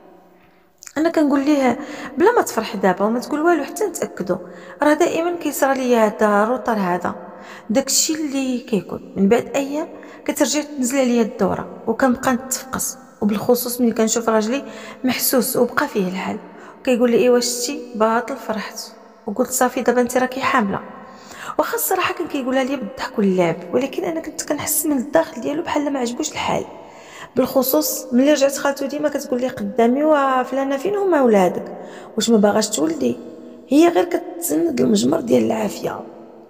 انا كنقول ليه بلا ما تفرح دابا وما تقول والو حتى نتاكدوا، راه دائما كيصرى لي هذا الروطر هذا داكشي اللي كيكون. من بعد ايام كترجع تنزل عليا الدوره وكنبقى نتفقس، وبالخصوص ملي كنشوف راجلي محسوس وبقى فيه الحال كيقول لي ايوا شتي باطل فرحت. وقلت صافي دابا انت راكي حامله. واخا الصراحه كان كيقولها لي بالضحك واللعب، ولكن انا كنت كنحس من الداخل ديالو بحال ما عجبوش الحال. بالخصوص ملي رجعت خالته ديما كتقول لي قدامي وفلانه فين هما ولادك واش ما باغاش تولدي؟ هي غير كتزند المجمر ديال العافيه،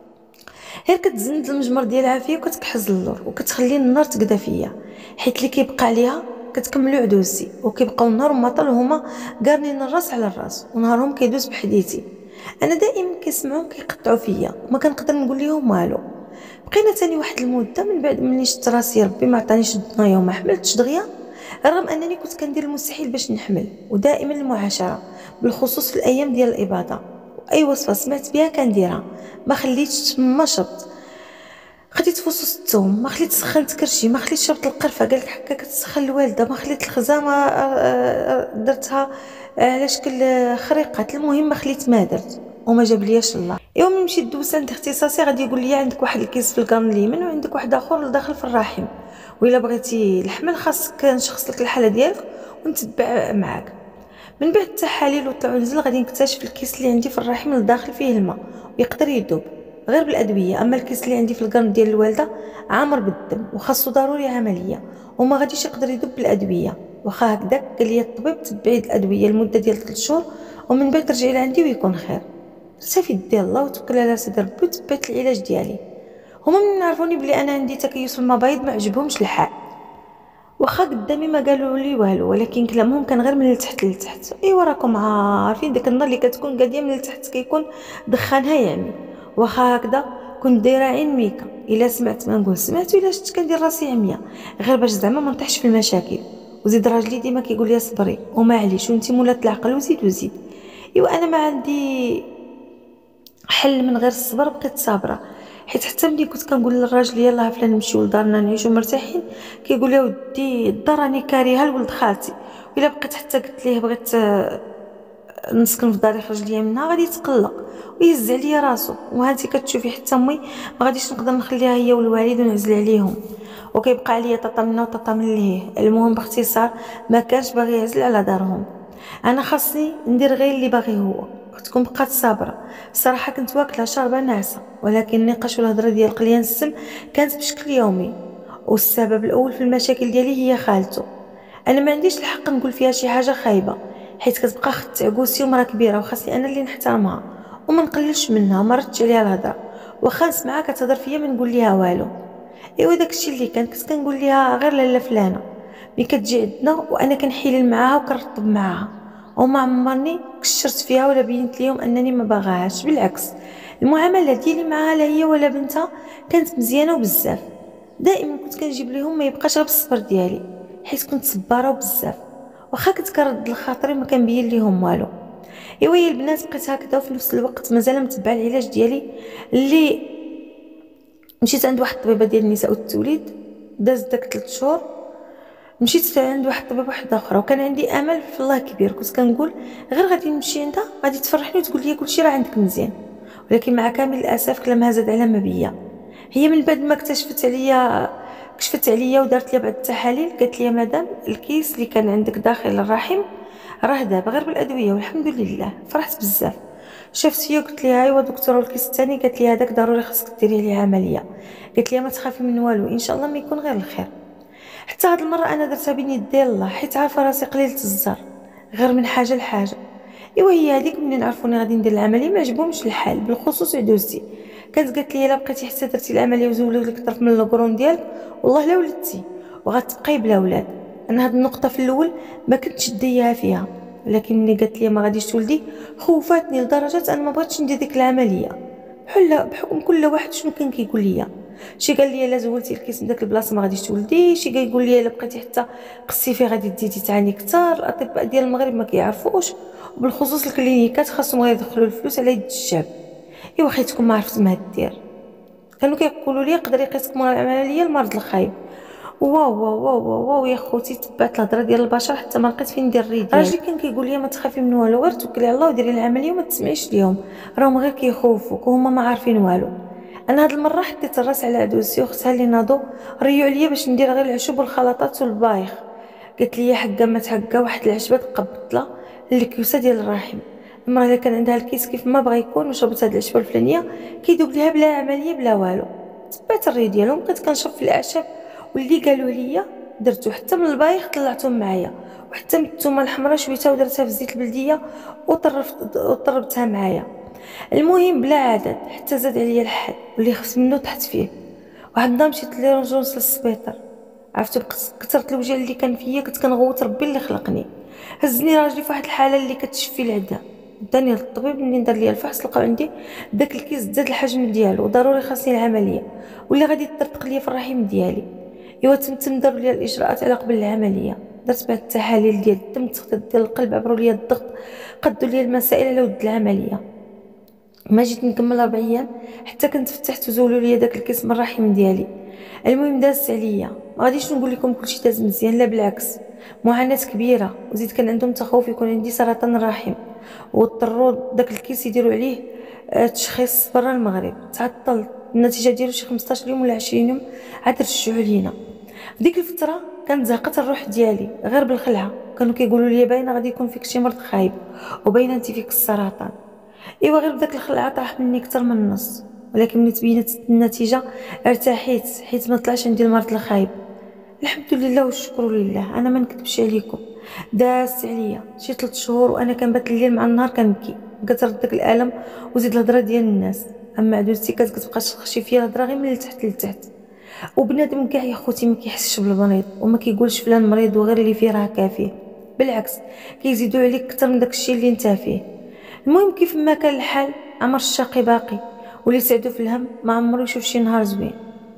غير كتزند المجمر ديال العافيه وكتكحز اللور وكتخلي النار تقدا فيا، حيت اللي كيبقى عليها كتكملوا عدوزتي وكيبقاو النهار ومطل هما قارنين الراس على الراس ونهارهم كيدوز بحديتي. انا دائما كيسمعوا كيقطعوا فيا وما كنقدر نقول لهم والو. بقينا تاني واحد المده من بعد ملي شفت راسي ربي ما عطانيش الدنيا وما حملتش دغيا، رغم انني كنت كندير المستحيل باش نحمل ودائما المعاشره بالخصوص في الايام ديال الاباضه، واي وصفه سمعت بها كنديرها. ما خليتش ما شربت، خديت فصوص الثوم، ما خليت سخنت كرشي، ما خليت شربت القرفه قالك حكا كتسخن الوالده، ما خليت الخزامه درتها على شكل خريقات. المهم ما خليت ما درت وما جاب لياش الله. يوم مشيت دوزت عند اختصاصي غادي يقول لي عندك واحد الكيس في القرن اليمين وعندك واحد اخر داخل في الرحم، وإلا بغيتي الحمل خاصك نشخص لك الحاله ديالك ونتبع معاك. من بعد التحاليل وطلعوا نزل غادي نكتشف الكيس اللي عندي في الرحم الداخل فيه الماء ويقدر يذوب غير بالادويه، اما الكيس اللي عندي في القرن ديال الوالده عامر بالدم وخاصو ضروري عمليه وما غاديش يقدر يذوب بالادويه. واخا هكذاك قال لي الطبيب تبعي الادويه لمده ديال ثلاث شهور ومن بعد رجعي لعندي ويكون خير. صافي دي الله وتوكل على سيدي ربي وتبعت العلاج ديالي. هما من عرفوني بلي انا عندي تكيس في المبايض ما عجبهمش الحال، واخا قدامي ما قالوا لي والو، ولكن كلامهم كان غير من التحت للتحت. ايوا راكم عارفين ديك النار اللي كتكون قاديه من التحت كيكون دخانها يعمي. واخا هكذا كنت دايره عين ميكا، الا سمعت ما نقول سمعت ولا شفت كندير راسي عمياء غير باش زعما ما نطيحش في المشاكل. وزيد راجلي ديما كيقول لي صبري وما عليش وانت مولات العقل وزيد وزيد. ايوا انا ما عندي حل من غير الصبر، بقيت صابره. حيت حتى ملي كنت كنقول للراجل يلاه فلان نمشيو لدارنا نعيشو مرتاحين كيقول لي ودي الدار راني كارهه لولد خالتي، الا بقيت حتى قلت ليه بغيت نسكن في داري خرج ليا منها غادي يتقلق ويهز عليا راسو. وهانتي كتشوفي حتى امي ما غاديش نقدر نخليها هي والوالد ونعزل عليهم وكيبقى عليا طاطا منا وطاطا من لهيه. المهم باختصار ما كانش باغي يعزل على دارهم، انا خاصني ندير غير اللي باغي هو. كنت كون بقات صابره الصراحه، كنت واكله شاربه ناعسه، ولكن النقاش والهضره ديال قليان السم كانت بشكل يومي. والسبب الاول في المشاكل ديالي هي خالته. انا ما عنديش الحق نقول فيها شي حاجه خايبه، حيت كتبقى اخت عكوسي ومرا كبيره وخاصني انا اللي نحترمها وما نقللش منها. ما ردش عليها الهضره، واخا نسمعها كتهضر فيا ما نقول ليها والو. ايوا داكشي اللي كان كنت كنقول ليها غير لاله فلانه ملي كتجي عندنا وانا كنحيل معاها وكنرطب معاها، وما عمرني كشرت فيها ولا بينت ليهم انني ما باغاهاش. بالعكس المعامله ديالي معاها لا هي ولا بنتها كانت مزيانه وبزاف. دائما كنت كنجيب ليهم ما يبقاش غير بالصبر ديالي، حيت كنت صباره وبزاف، واخا كنت كنرد لخاطري ما كنبين ليهم والو. ايوا هي البنات بقيت هكذا، وفي نفس الوقت مازال متبعه العلاج ديالي اللي مشيت عند واحد الطبيبه ديال النساء والتوليد. داز داك ثلاث شهور مشيت عند واحد الطبيبه واحده اخرى، وكان عندي امل في الله كبير. كنت كنقول غير غادي نمشي عندها غادي تفرحني وتقول لي كلشي راه عندك مزيان. ولكن مع كامل الاسف كلامها زاد على ما بيا. هي من بعد ما اكتشفت عليا كشفت عليا ودارت لي بعض التحاليل، قالت لي مدام الكيس اللي كان عندك داخل الرحم راه دابا غير بالادويه والحمد لله. فرحت بزاف. شفت هي قلت لها ايوا دكتوره الكيس الثاني، قالت لي هذاك ضروري خاصك ديري عليه عمليه. قالت لي ما تخافي من والو ان شاء الله ما يكون غير الخير. حتى هاد المره انا درتها بين يدي الله، حيت عارفه راسي قليله الزر غير من حاجه لحاجه. ايوا هي هذيك ملي نعرفوني غادي ندير العمليه ما عجبهمش الحال، بالخصوص عدوزتي. كانت قالت لي الا بقيتي حتى درتي العمليه وزولوا لك طرف من القرون ديالك والله لا ولدتي وغتبقاي بلا ولاد. انا هاد النقطه في الاول ما كنتش دايها فيها، لكن ملي قالت لي ما غاديش تولدي خوفاتني لدرجه انا ما بغيتش ندير ديك العمليه. بحال بحكم كل واحد شنو كان كيقول لي. شي قال لي الا زولتي الكيس من داك البلاصه ما غاديش تولدي، شي كيقول لي الا بقيتي حتى قصي فيه غادي تزيدي تعاني كثر. الاطباء ديال المغرب ما كيعرفوش، وبالخصوص الكلينيكات خاصهم غير يدخلوا الفلوس على يد الشعب. ايوا خيتكم ما عرفت ما دير. كانوا كيقولوا لي يقدر يقيسكم العمليه المرض الخايب. واو واو واو واو يا خوتي، تبعت الهضره ديال البشر حتى ما لقيت فين ندير الريد. راجلي كان كيقول لي ما تخافي من والو، غير توكلي على الله وديري العمليه وما تسمعيش ليهم، راهم غير كيخوفوك وهما ما عارفين والو. انا هاد المره حطيت الراس على عدوسي واختها اللي ناضوا ريو عليا باش ندير غير العشوب والخلطات والبايخ. قالت لي حقا ما تحقا واحد العشبه تقبضت لها الكيوسه ديال الرحم. المراه اللي كان عندها الكيس كيف ما بغى يكون وشربت هاد العشبه الفلانيه كيدوب ليها بلا عمليه بلا والو. تبعت الري ديالهم، بقيت كنشرب في الاعشاب واللي قالوا لي درتو، حتى من البايخ طلعتهم معايا، وحتى من الثومه الحمراء شويتها ودرتها في الزيت البلديه وطرفت وطربتها معايا. المهم بلا عدد حتى زاد عليا الحال واللي خفت منه طحت فيه. واحد النهار مشيت لي رونجونس للسبيطار، عرفتو بقيت كثرت الوجع اللي كان فيا، كنت كنغوت ربي اللي خلقني. هزني راجلي في واحد الحاله اللي كتشفي العدا، داني للطبيب ملي دار لي الفحص لقاو عندي داك الكيس زاد الحجم ديالو وضروري خاصني العمليه ولا غادي تطرطق ليا في الرحم ديالي. ايوا تم داروا لي الاجراءات على قبل العمليه، درت بعض التحاليل ديال الدم، تخطيط ديال القلب، عبروا لي الضغط، قدوا لي المسائل على ود العمليه. ما جيت نكمل اربع ايام حتى كنت فتحت وزولوا لي داك الكيس من الرحم ديالي. المهم دازت عليا، ما غاديش نقول لكم كلشي داز مزيان، لا بالعكس معاناه كبيره. وزيد كان عندهم تخوف يكون عندي سرطان الرحم، واضطروا داك الكيس يديروا عليه تشخيص برا المغرب. تعطل النتيجه ديالو شي خمسطاش يوم ولا عشرين يوم عاد رجعوا لينا. في ديك الفتره كانت زهقت الروح ديالي غير بالخلعه، كانوا كيقولوا لي باينه غادي يكون فيك شي مرض خايب وباينه انت فيك السرطان. ايوا غير بداك الخلعه طاح مني اكثر من النص، ولكن ملي تبينت النتيجه ارتحيت حيت ما طلعش عندي المرض الخايب. الحمد لله والشكر لله. انا ما نكذبش عليكم، دازت عليا شي ثلاث شهور وانا كنبات الليل مع النهار كنبكي، كترد داك الالم وزيد الهضره ديال الناس. اما عدوزتي كانت كتبقى تخشي فيا الهضره غير من لتحت لتحت. وبنادم كاع يا خوتي ما كيحسش بالمريض وما كيقولش فلان مريض وغير اللي فيه راه كافيه، بالعكس كيزيدوا عليك اكثر من داك الشيء اللي انت فيه. المهم كيف ما كان الحال عمر الشاقي باقي، واللي سعدو في الهم ما عمرو يشوف شي نهار زوين.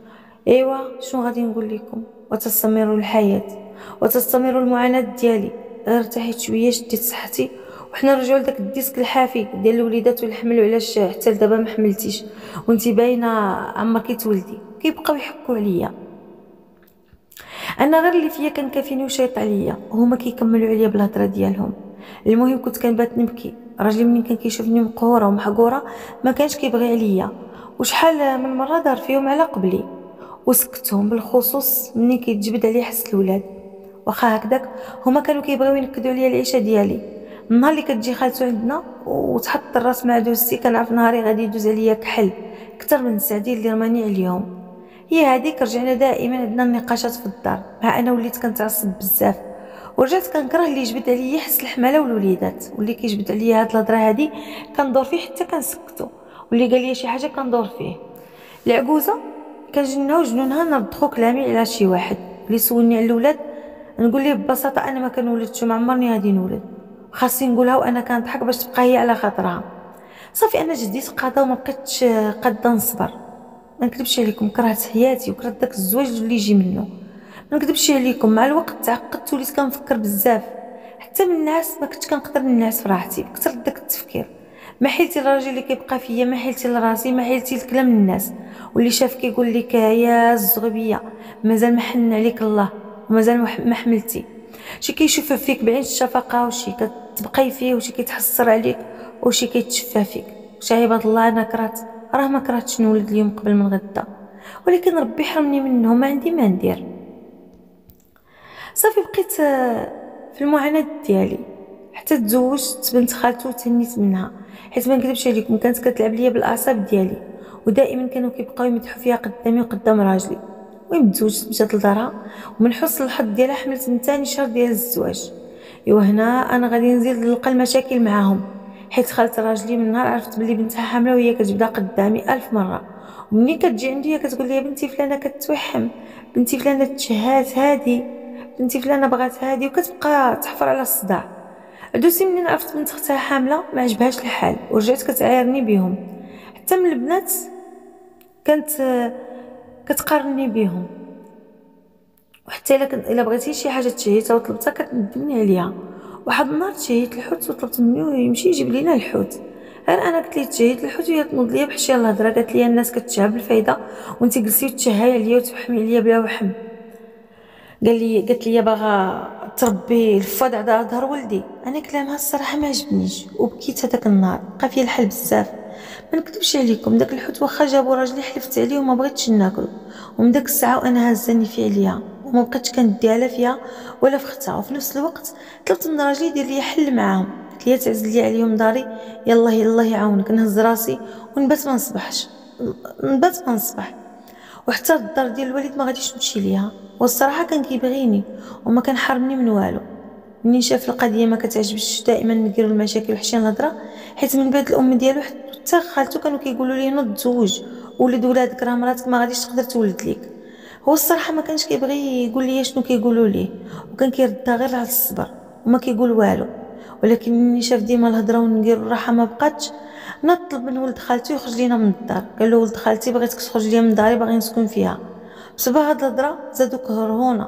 ايوا شنو غادي نقول لكم، وتستمر الحياه وتستمر المعاناه ديالي. غير ارتحيت شويه شديت صحتي وحنا نرجعوا لداك الديسك الحافي ديال الوليدات والحمل، وعلاش حتى لدابا ما حملتيش وانت باينه عمرك تولدي. كيبقاو يحكوا عليا انا غير اللي فيا كان كافيني وشيط عليا، هما كيكملوا عليا بالهضره ديالهم. المهم كنت كنبات نبكي، راجلي منين كان كيشوفني مقهوره ومحقوره ما كانش كيبغي عليا، وشحال من مره دار فيهم على قبلي وسكتهم، بالخصوص منين كيتجبد عليا حس الولاد. واخا هكذاك هما كانوا كيبغيو ينكدوا عليا العيشه ديالي. النهار اللي كتجي خالته عندنا وتحط الراس مع دوزتي كنعرف نهاري غادي يدوز عليا كحل اكثر من سعدي اللي رماني عليهم. هي هذيك رجعنا دائما عندنا النقاشات في الدار، مع انا وليت كنتعصب بزاف ورجعت كنكره اللي يجبد عليا حس الحماله والوليدات، واللي كيجبد عليا هاد الهضره هادي كندور فيه حتى كنسكتو، واللي قال لي شي حاجه كندور فيه. العجوزه كنجنو جنونها نرضخو كلامي على شي واحد اللي سولني على الاولاد، نقول ليه ببساطه انا ما كنولدش وما عمرني غادي نولد، خاصني نقولها وانا كنضحك باش تبقى هي على خاطرها. صافي انا جديت قاده وما بقيتش قاده نصبر. ما نكذبش عليكم كرهت حياتي وكرهت داك الزواج اللي يجي منه. ما نكذبش عليكم مع الوقت تعقدت وليت كنفكر بزاف، حتى من الناس ما كنتش كنقدر ننعس في راحتي بكثر داك التفكير. ما حيلتي الراجل اللي كيبقى فيا، ما حيلتي لراسي، ما حيلتي لكلام الناس، واللي شاف كيقول لك يا الزغبيه مازال ما حن عليك الله ومازال ما حملتي. شي كيشوف فيك بعين الشفقه، وشي كتبقاي فيه، وشي كيتحسر عليك، وشي كيتشفى فيك. وشي عباد الله انا كرهت، راه ما كرهتش نولد اليوم قبل من غدا، ولكن ربي حرمني منه، ما عندي ما ندير. صافي بقيت في المعاناه ديالي حتى تزوجت بنت خالته وتهنيت منها، حيت ما نكذبش عليكم كانت كتلعب ليا بالاعصاب ديالي، ودائما كانوا كيبقاو يمدحوا فيها قدامي وقدام راجلي. المهم تزوجت مشات لدارها، ومن حسن الحظ ديالها حملت من ثاني شهر ديال الزواج. ايوا هنا انا غادي نزيد نلقى المشاكل معاهم، حيت خالت راجلي من نهار عرفت بلي بنتها حامله وهي كتبدا قدامي ألف مره، ومني كتجي عندي كتقول لي بنتي فلانه كتوحم، بنتي فلانه تشهات هادي، بنتي فلانه بغات هادي، وكتبقى تحفر على الصداع. دوسي منين عرفت بنت اختها حامله ما عجبهاش الحال ورجعت كتعايرني بهم، حتى من البنات كانت كتقارني بهم، وحتى الا كنت الا بغيتي شي حاجه تشهيتها وطلبتها كتندمني عليها. واحد النهار تشهيت الحوت وطلبت منه يمشي يجيب لينا الحوت، غير انا قلت ليه تشهيت الحوت وهي تنوض ليا بحشيه الهضره، قالت لي الناس كتشهى بالفايده وانت جلسي وتشهاي عليا وتفحمي عليا بلا وحم. قال لي قالت لي باغا تربي الفض على ظهر ولدي. انا كلامها الصراحه ما عجبنيش وبكيت هذاك النهار، بقى فيا الحال بزاف. ما نكذبش عليكم داك الحوت واخا جابو راجلي حلفت عليه وما بغيتش ناكل، ومن داك الساعه وانا هزاني في عليا وما بقيتش كنديها لا فيها ولا في اختها. وفي نفس الوقت طلبت من راجلي يدير لي حل معاهم، قلت لي تعزل لي عليهم داري، يلا يلا يعاونك. نهز راسي ونبات ما نصبحش، نبات ما نصبح، وحتى الدار ديال الوالد ما غاديش نمشي ليها. والصراحه كان كيبغيني وما كان حرمني من والو. منين شاف القضيه ما كتعجبش دائما نديروا المشاكل وحشين الهضره، حيت من بعد الام ديالو حتى خالته كانوا كيقولوا لي نوض تزوج، ولد ولادك راه مراتك ما غاديش تقدر تولد ليك. هو الصراحه ما كانش كيبغي يقول لي شنو كيقولوا ليه، وكان كيردها غير على الصبر وما كيقول والو. ولكن مني شاف ديما الهضره ونقير الراحه ما بقاتش، نطلب من ولد خالتي يخرج لينا من الدار. قال له ولد خالتي بغيتك تخرج ليا من داري، باغي نسكن فيها. بسبب هاد الهضره زادو كرهونا،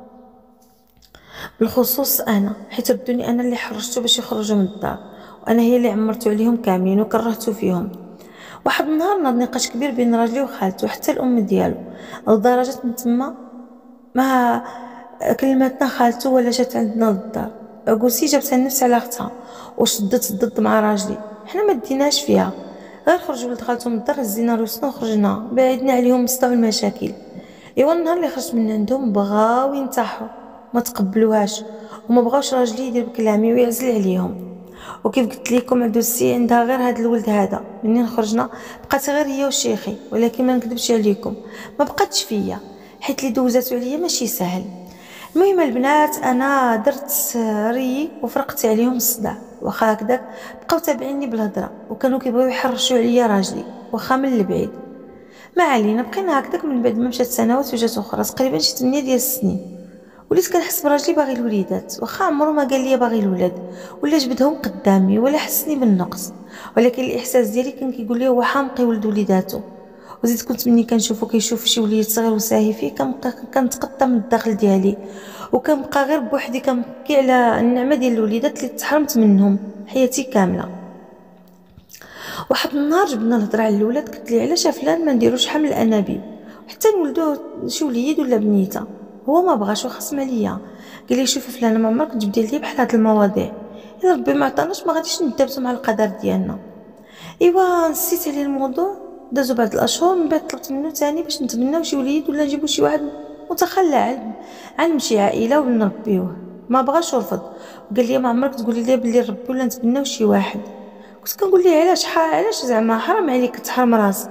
بالخصوص انا، حيت بدوني انا اللي حرجته باش يخرجوا من الدار، وانا هي اللي عمرتو عليهم كاملين وكرهتو فيهم. واحد النهار ناض نقاش كبير بين راجلي وخالته وحتى الام ديالو، لدرجه من تما ما كلمتنا خالته ولا جات عندنا للدار. عكوسي جابتها النفس على اختها وشدت الضد مع راجلي، حنا ما ديناش فيها، غير خرج ولد خالته من الدار، هزينا روسنا وخرجنا بعدنا عليهم مصداو المشاكل. ايوا النهار اللي خرجت من عندهم بغاو ينتحروا، ما تقبلوهاش وما بغاوش راجلي يدير بكلامي ويعزل عليهم. وكيف قلت لكم عدوسي عندها غير هذا الولد هذا. منين خرجنا بقات غير هي وشيخي، ولكن ما نكذبش عليكم ما بقاتش فيا، حيت اللي دوزاتو عليا ماشي سهل. المهم البنات انا درت ري وفرقت عليهم الصداع، واخا هكذاك بقاو تابعيني بالهضره وكانوا كيبغيو يحرشوا عليا راجلي واخا من البعيد. ما علينا بقينا هكذاك. من بعد ما مشات سنوات وجات اخرى تقريبا شي ثمانية ديال السنين، وليت كنحس براجلي باغي الوليدات، واخا عمرو ما قال لي باغي الولاد ولا جبدهم قدامي ولا حسني بالنقص، ولكن الاحساس ديالي كان كيقول لي هو حامقي ولد وليداتو. وزيد كنت مني كنشوفو كيشوف شي وليد صغير وساهي فيه كنبقى كنتقطع من الداخل ديالي، وكنبقى غير بوحدي كنبكي على النعمه ديال الوليدات اللي تحرمت منهم حياتي كامله. واحد النهار جبنا الهضره على الولاد، قلت لي علاش فلان ما نديروش حمل الانابيب حتى نولدوه شي وليد ولا بنيته. هو ما بغاش وخصم عليا، قال لي شوفي فلانه ما عمرك تجبدي لي بحال هاد المواضيع، الا ربي ما عطاناش ما غاديش ندابزو مع القدر ديالنا. ايوا نسيت عليه الموضوع. دازو بعض الاشهر من بعد طلبت منه ثاني باش نتبناو شي وليد ولا نجيبو شي واحد متخلى عن عن شي عائله ونربيوه. ما بغاش ورفض وقال لي ما عمرك تقولي لي بلي نربيو ولا نتبناو شي واحد. كنت كنقول ليه علاش علاش زعما حرام عليك تحرم راسك،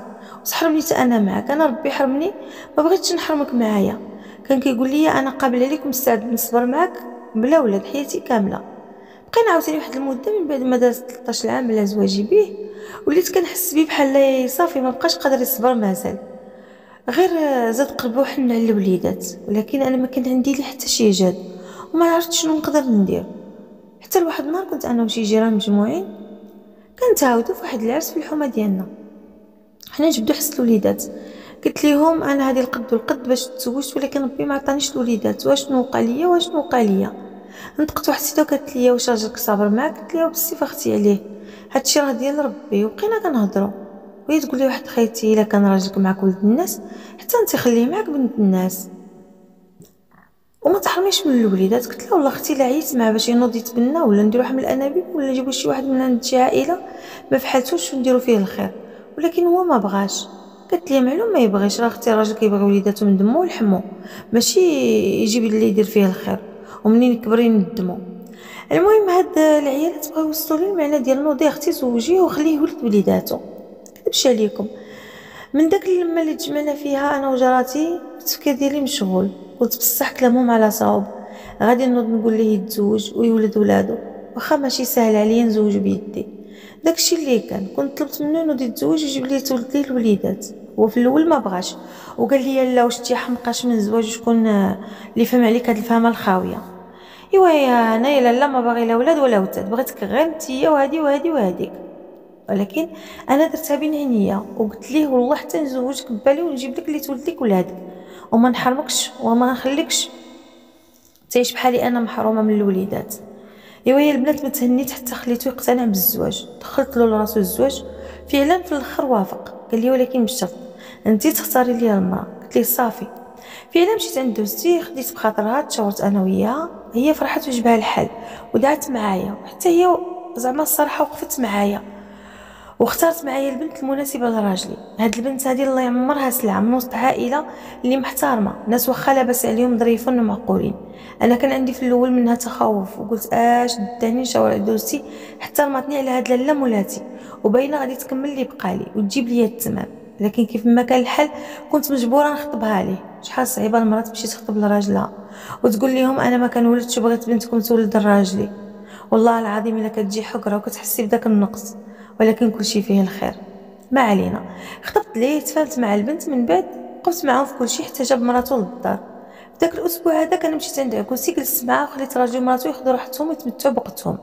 صح حرمني حتى انا معاك، انا ربي حرمني ما بغيتش نحرمك معايا. كان كيقول لي انا قابل عليك ومستعد نصبر معاك بلا ولاد حياتي كامله. بقينا عاوتاني واحد المده من بعد ما داز ثلاثة عام على زواجي به، وليت كنحس بيه بحال صافي ما بقاش قادر يصبر مازال، غير زاد قلبه وحن على الوليدات. ولكن انا ما كان عندي لي حتى شي جهد وما عرفتش شنو نقدر ندير. حتى لواحد النهار كنت انا وشي جيران مجموعين كنتعاودوا في واحد العرس في الحومه ديالنا، حنا نجبدو حس الوليدات. قلت ليهم انا هذه القد والقد باش تزوجت، ولكن ربي ما عطانيش الوليدات، واش وقع ليا واش وقع ليا. نطقت واحد السيده وقالت لي واش راجلك صابر معاك؟ قلت لها بالصيف اختي عليه، هادشي راه ديال ربي. وبقينا كنهضروا وهي تقول لي واحد خيتي الا كان راجلك معاك ولد الناس حتى انت خليه معاك بنت الناس وما تحرميش من الوليدات. قلت لها والله اختي لا عييت معاه باش ينوض يتبنى ولا نديرو حمل انابيب ولا نجيبو شي واحد من عند شي عائله ما فحالتوش ونديرو فيه الخير، ولكن هو ما بغاش. قلت لي معلوم ما يبغيش، راه اختي الراجل كيبغي وليداتو من دمو ولحمو ماشي يجيب اللي يدير فيه الخير ومنين يكبر يندمو. المهم هاد العيالات بغاو يوصلوا لي المعنى ديال نوضي اختي زوجيه وخليه يولد وليداتو. كذبش عليكم، من داك اللمه اللي تجمعنا فيها انا وجراتي التفكير ديالي مشغول. قلت بصح كلامهم على صواب، غادي نوض نقول ليه يتزوج ويولد ولادو، واخا ماشي سهل عليا نزوج بيدي. داكشي اللي كان كنت طلبت منه ينوض يتزوج ويجيب لي تولد لي الوليدات. هو في الاول ما بغاش وقال لي لا واش انت حمقاش من زواج شكون اللي فهم عليك هاد الفهمه الخاويه. ايوا يا انا لا لا ما باغي لا ولاد ولا ولاد، بغيتك غير نتيا وهادي وهادي وهاديك. ولكن انا درتها بين عينيا وقلت ليه والله حتى نزوجك ببالي ونجيب لك اللي تولد لك ولادك وما نحرمكش وما نخليكش تعيش بحالي انا محرومه من الوليدات. ايوا يا البنات ما تهنيت حتى خليته يقتنع بالزواج، دخلت له لراسو الزواج فعلا. في الاخر وافق، قال لي ولكن بشرط انت تختاري لي المراه. قلت ليه صافي. فعلا مشيت عند دوزتي خديت بخاطرها، تشاورت انا وياها، هي فرحت وجبها الحال ودعت معايا وحتى هي زعما الصراحه وقفت معايا واختارت معايا البنت المناسبه لراجلي. هاد البنت هذه الله يعمرها سلعه من وسط عائله اللي محترمه، ناس واخا لاباس عليهم ظريفون ومعقولين. انا كان عندي في الاول منها تخوف وقلت اش داني نشاور على دوزتي حتى رماتني على هاد لاله مولاتي وباينه غادي تكمل لي بقالي وتجيب لي التمام. لكن كيف ما كان الحال كنت مجبوره نخطبها ليه. شحال صعيبه المراه تمشي تخطب لراجلها وتقول لهم انا ما كنولدش وبغيت بنتكم تولد لراجلي. والله العظيم الا كتجي حقره وكتحسي بداك النقص، ولكن كل شيء فيه الخير. ما علينا، خطبت ليه تفاهمت مع البنت، من بعد وقفت معاهم في كل شيء حتى جاب مراته للدار. في داك الاسبوع هذاك انا مشيت عند عكوسي جلست معاه وخليت راجلي ومراته ياخذوا راحتهم ويتمتعوا بوقتهم.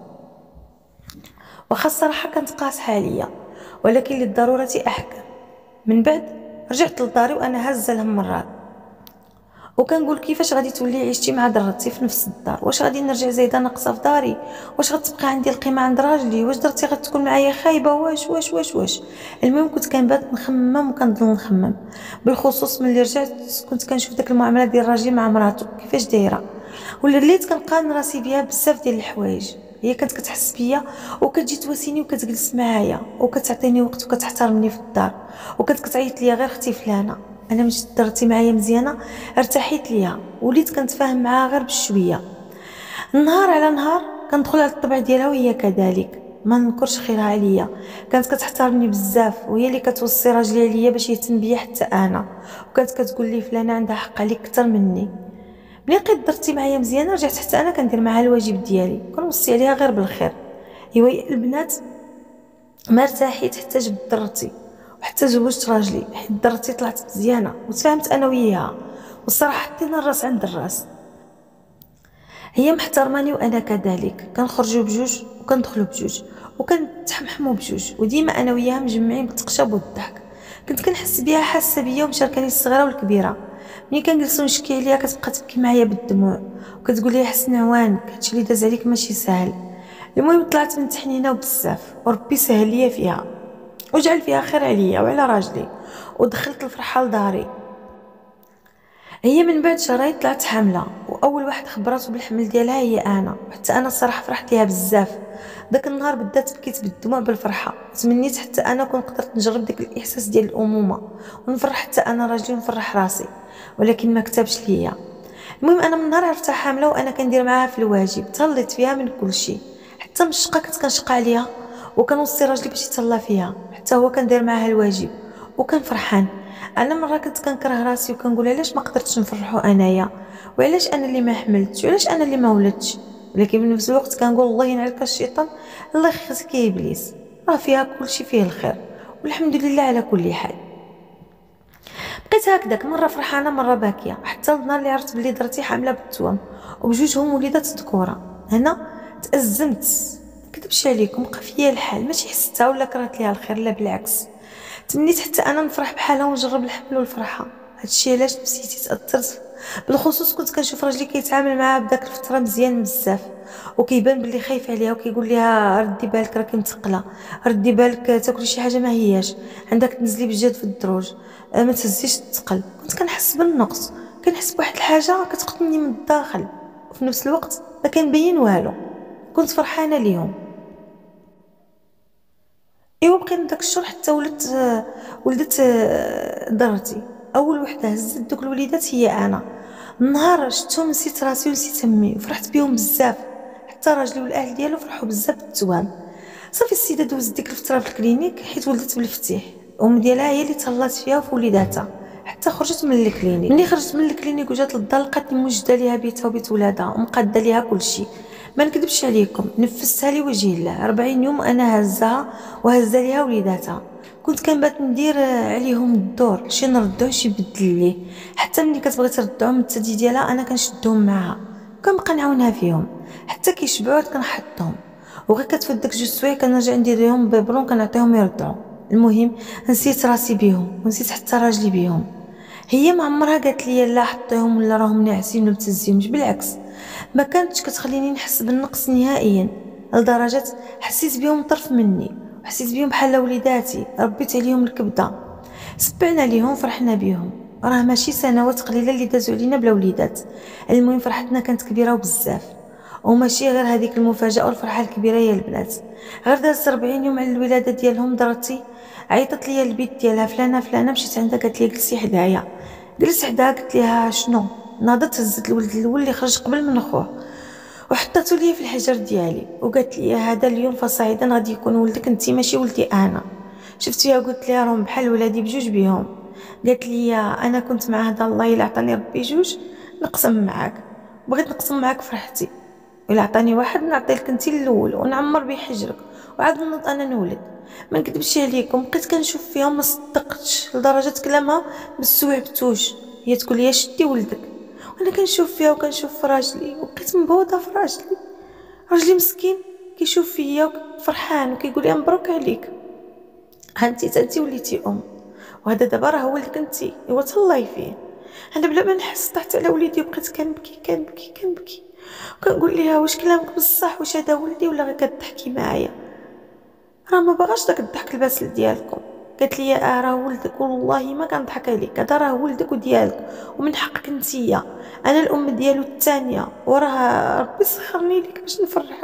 واخا الصراحه كانت قاصحه عليا ولكن للضروره احكام. من بعد رجعت لداري وانا هازه الهم مرات وكنقول كيفاش غادي تولي عيشتي مع درتي في نفس الدار؟ واش غادي نرجع زايده ناقصه في داري؟ واش غتبقى عندي القيمه عند راجلي؟ واش درتي غتكون معايا خايبه؟ واش واش واش واش المهم كنت كنبات نخمم وكنضل نخمم، بالخصوص ملي رجعت كنت كنشوف داك المعامله ديال راجلي مع مراته كيفاش دايره، وليت كنقارن راسي بها بزاف ديال الحوايج. هي كانت كتحس بيا وكتجي تواسيني وكتجلس معايا وكتعطيني وقت وكتحترمني في الدار وكانت كتعيط ليا غير اختي فلانه. انا مشيت درتي معايا مزيانه ارتحيت ليها وليت كنتفاهم معاها غير بشويه. نهار على نهار كندخل على الطبع ديالها وهي كذلك، ما نكرش خيرها عليا. كانت كتحترمني بزاف وهي اللي كتوصي راجلي عليا باش يهتم بيا حتى انا، وكانت كتقول لي فلانه عندها حق عليك اكثر مني. ملي لقيت درتي معايا مزيانه رجعت حتى انا كندير معاها الواجب ديالي كنوصي عليها غير بالخير. ايوا البنات ما ارتاحيت حتى جبت درتي وحتى زوجت راجلي حيت درتي طلعت مزيانه وتفاهمت انا وياها، والصراحه حطينا الراس عند الراس. هي محترماني وانا كذلك، كنخرجوا بجوج وكندخلوا بجوج وكنتحمحموا بجوج، وديما انا وياها مجمعين بالتقشاب والضحك. كنت كنحس بها حاسه بيا ومشاركاني الصغيره والكبيره. ملي كنجلسوا نشكي عليها كتبقى تبكي معايا بالدموع وكتقول لي حسن عوانك هادشي اللي داز عليك ماشي سهل. المهم طلعت من تحنينه بزاف وربي سهل ليا فيها وجعل فيها خير عليا وعلى راجلي ودخلت الفرحه لداري. هي من بعد شهرين طلعت حامله واول واحد خبرته بالحمل ديالها هي انا، وحتى انا الصراحه فرحت ليها بزاف. داك النهار بدات بكيت بالدموع بالفرحه وتمنيت حتى انا كون قدرت نجرب داك الاحساس ديال الامومه ونفرح حتى انا راجلي ونفرح راسي، ولكن ما كتبش ليا. المهم انا من نهار عرفتها حامله وانا كندير معاها في الواجب، تهليت فيها من كل شيء، حتى مشقه كنت كنشقى عليها وكنوصي راجلي باش يتهلا فيها، حتى هو كندير معاها الواجب وكان فرحان. انا مره كنت كنكره راسي وكنقول علاش ما قدرتش نفرحو انايا، وعلاش انا اللي ما حملتش، وعلاش انا اللي ما ولدتش. ولكن في نفس الوقت كنقول الله ينعلك الشيطان، الله يخزيك يا ابليس، راه فيها كلشي فيه الخير والحمد لله على كل حال. بقيت هكذاك مره فرحانه مره باكيه، حتى النهار اللي عرفت بلي درتي حامله بالتوام وبجوجهم وليدات ذكوره. هنا تأزمت، مكذبش عليكم، بقى فيا الحال، ماشي حستها ولا كرهت ليها الخير، لا بالعكس، تمنيت حتى انا نفرح بحالها ونجرب الحمل والفرحه. هادشي علاش نفسيتي تاثرت. بالخصوص كنت كنشوف راجلي كيتعامل معاها بداك الفتره مزيان بزاف، وكيبان بلي خايف عليها وكيقول لها ردي بالك راكي مثقله، ردي بالك تاكلي شي حاجه ما هياش، عندك تنزلي بجد في الدروج، أه ما تهزيش الثقل. كنت كنحس بالنقص، كنحس بواحد الحاجه كتقتلني من الداخل، وفي نفس الوقت ما كنبين والو. كنت فرحانه ليهم. ايوا بقينا داك الشهر حتى ولدت ولدت درتي، اول وحده هزت دوك الوليدات هي انا. النهار شفتهم نسيت راسي ونسيت امي وفرحت بهم بزاف، حتى راجلي والاهل ديالو فرحوا بزاف بالتوام. صافي السيده دوزت ديك الفتره في الكلينيك حيت ولدت بالفتيح، ام ديالها هي اللي تهلات فيها وفي وليداتها حتى خرجت من الكلينيك. ملي خرجت من الكلينيك وجات للدار لقاتني موجده ليها بيتها وبيت ولادها ومقاده ليها كلشي. ما نكذبش عليكم، نفستها لوجه الله، أربعين يوم انا هزها وهزه ليها وليداتها. كنت كنبات ندير عليهم الدور، شي نردوه شي بدل ليه، حتى ملي كتبغي تردهم الثدي ديالها انا كنشدهم معاها وكنبقى نعاونها فيهم حتى كيشبعوا كنحطهم، وغير كتفوت داك جوج سوايع كنرجع ندير لهم بيبرون كنعطيهم يرضعوا. المهم نسيت راسي بيهم ونسيت حتى راجلي بيهم. هي ما عمرها قالت لي لا حطيهم ولا راهم ناعسين ولا متزيمش، بالعكس ما كانتش كتخليني نحس بالنقص نهائيا، لدرجه حسيت بهم طرف مني وحسيت بهم بحال وليداتي، ربيت عليهم الكبده، سبعنا ليهم فرحنا بيهم. راه ماشي سنوات قليله اللي دازوا علينا بلا وليدات. المهم فرحتنا كانت كبيره وبزاف، وماشي غير هذيك المفاجاه والفرحه الكبيره يا البنات، غير دازت أربعين يوم على الولاده ديالهم درتي عيطت لي البيت ديالها، فلانه فلانه، مشيت عندها قالت لي جلسي حدايا. جلست حداها قلت لها شنو، ناضت هزت الولد الاول اللي خرج قبل من خوه وحطته لي في الحجر ديالي وقالت لي هذا اليوم فصاعدا غادي يكون ولدك انت ماشي ولدي انا. شفتيها قلت لها راهم بحال ولادي بجوج بيهم. قالت لي انا كنت مع هذا الله الا عطاني ربي جوج نقسم معاك، بغيت نقسم معاك فرحتي، الا عطاني واحد نعطي لك انت الاول ونعمر به حجرك وعاد نوض انا نولد. ما نكذبش عليكم بقيت كنشوف فيها ما صدقتش، لدرجه كلامها بالسويعبتوش، هي تقول لي شدي ولدك وانا كنشوف فيها وكنشوف في راجلي وبقيت مبوضه في راجلي. راجلي مسكين كيشوف فيا فرحان وكيقول لي مبروك عليك، هانتي انتي وليتي ام، وهذا دابا راه ولدك انتي، ايوا تهلاي فيه. انا بلا ما نحس طحت على وليدي وبقيت كنبكي كنبكي كنبكي وكنقول ليها واش كلامك بصح، واش هذا ولدي ولا غير كتضحكي معايا، راه ما باغاش داك الضحك الباسل ديالكم. قالت لي اه راه ولدك والله ما كنضحك عليك، هذا راه ولدك وديالك ومن حقك نتيا، انا الام ديالو الثانيه وراه ربي سخرني لك باش نفرحك.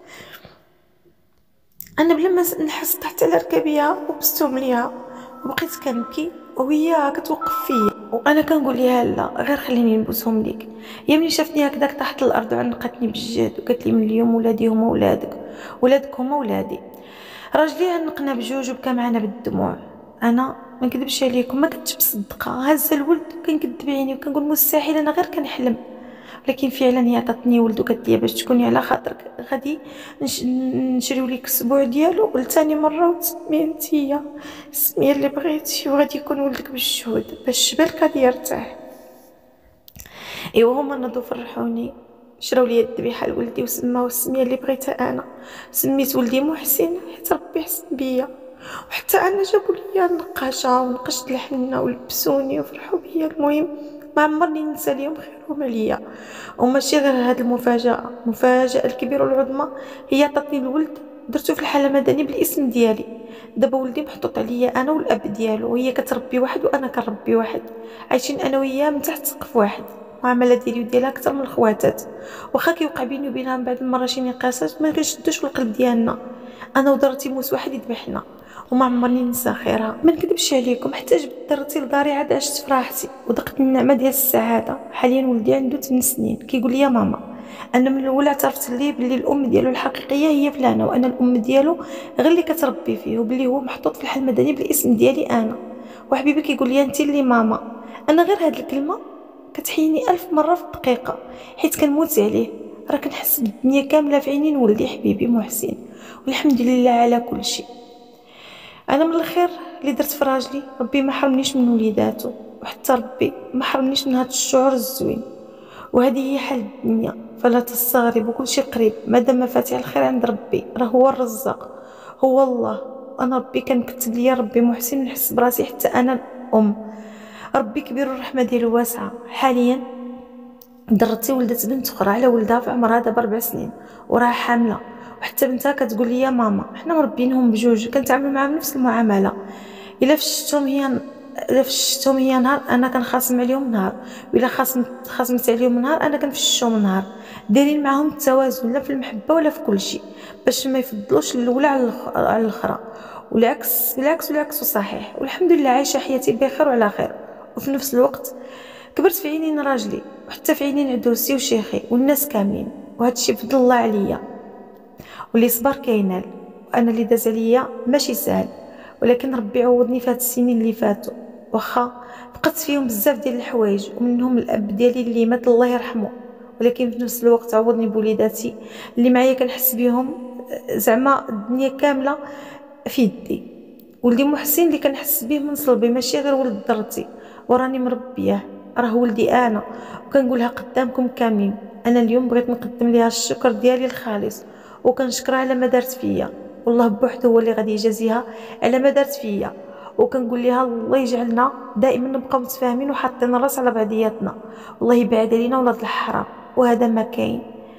انا بلا ما نحس طحت على ركابيها وبستهم ليها وبقيت كنبكي وهي كتوقف فيا وانا كنقول لها لا غير خليني نبوسهم ليك. هي ملي شافتني هكذاك تحت الارض وعنقتني بالجد وقالت لي من اليوم ولادي هما ولادك، ولادك هما ولادي. راجلي عنقنا بجوج وبكى معنا بالدموع. انا ما نكذبش عليكم ما كنتش مصدقه، هز الولد وكنكذب عيني وكنقول مستحيل انا غير كنحلم، لكن فعلا هي عطاتني ولد وقالت لي باش تكوني على خاطرك غادي نش... نشريو لك السبوع ديالو ولثاني مره وتسميه نتيا السميه اللي بغيتي وغادي يكون ولدك بالشهود باش بالك غادي يرتاح. ايوا هما نضو فرحوني، شراو لي الذبيحه لولدي وسماو السميه اللي بغيتها انا، سميت ولدي محسن حيت ربي حسن بيا، وحتى انا جابوا لي النقاشه ونقشت الحنه ولبسوني وفرحوا بيا. المهم ما عمرني ننسى اليوم خيرهم عليا. وماشي غير هاد المفاجاه، المفاجاه الكبيره والعظمى هي عطاتني الولد درتو في الحاله المدني بالاسم ديالي. دابا ولدي محطوط عليا انا والاب ديالو، وهي كتربي واحد وانا كنربي واحد، عايشين انا وياه من تحت سقف واحد، معامله ديالي وديالها اكثر من الخواتات، واخا كيوقع بيني وبينها من بعد المره شي نقاشات ما كنشدوش في القلب ديالنا، انا ودرتي موس واحد يذبحنا وما عمرني ننسى خيرها. ما نكذبش عليكم حتى جبت درتي لداري عاد عشت في راحتي وذقت النعمه ديال السعاده. حاليا ولدي عنده ثمان سنين كيقول لي يا ماما انا من الاول اعترفت ليه بلي الام ديالو الحقيقيه هي فلانه وانا الام ديالو غير اللي كتربي فيه، وبلي هو محطوط في الحال المدني بالاسم ديالي انا، وحبيبي كيقول لي انت اللي ماما. انا غير هاد الكلمه كتحييني ألف مره في الدقيقه، حيت كنموت عليه. راه كنحس بالدنيا كامله في عينين ولدي حبيبي محسن، والحمد لله على كل شيء. انا من الخير اللي درت في راجلي ربي ما حرمنيش من وليداته، وحتى ربي ما حرمنيش من هذا الشعور الزوين. وهذه هي حال الدنيا، فلا تستغرب وكل شيء قريب. مادام مفاتيح الخير عند ربي، راه هو الرزاق، هو الله. انا ربي كان كتب لي ربي محسن نحس براسي حتى انا الام. ربي كبير والرحمه ديالو واسعه. حاليا درتي ولدت بنت اخرى على ولدها في عمرها دابا ربع سنين وراها حامله، وحتى بنتها كتقول لي يا ماما حنا مربينهم بجوج، كنتعامل معاهم نفس المعامله. الا فشتهم هي الا فشتهم هي نهار انا كنخاصم عليهم نهار، والا خاصمت خاصمت عليهم نهار انا كنفشهم نهار. دايرين معاهم التوازن، لا في المحبه ولا في كل شيء، باش ما يفضلوش الاولى على الاخرى، والعكس بالعكس والعكس صحيح. والحمد لله عايشه حياتي بخير وعلى خير. وفي نفس الوقت كبرت في عينين راجلي، وحتى في عينين عدوسي وشيخي والناس كاملين، وهذا الشيء بفضل الله عليا. واللي صبر كينال، وانا اللي داز عليا ماشي سهل، ولكن ربي عوضني في هاد السنين اللي فاتوا. واخا فقدت فيهم بزاف ديال الحوايج، ومنهم الاب ديالي اللي مات الله يرحمه، ولكن في نفس الوقت عوضني بوليداتي اللي معايا كنحس بهم زعما الدنيا كامله في يدي. ولدي محسن اللي كنحس به من صلبي، ماشي غير ولد درتي وراني مربياه، راه ولدي انا. وكنقولها قدامكم كاملين، انا اليوم بغيت نقدم ليها الشكر ديالي الخالص، وكنشكرها على ما دارت فيا، والله بوحده هو اللي غادي يجازيها على ما دارت فيا. وكنقول لها الله يجعلنا دائما نبقاو متفاهمين وحاطين الراس على بعضياتنا، والله يبعد علينا ولاد الحرام. وهذا ما كاين.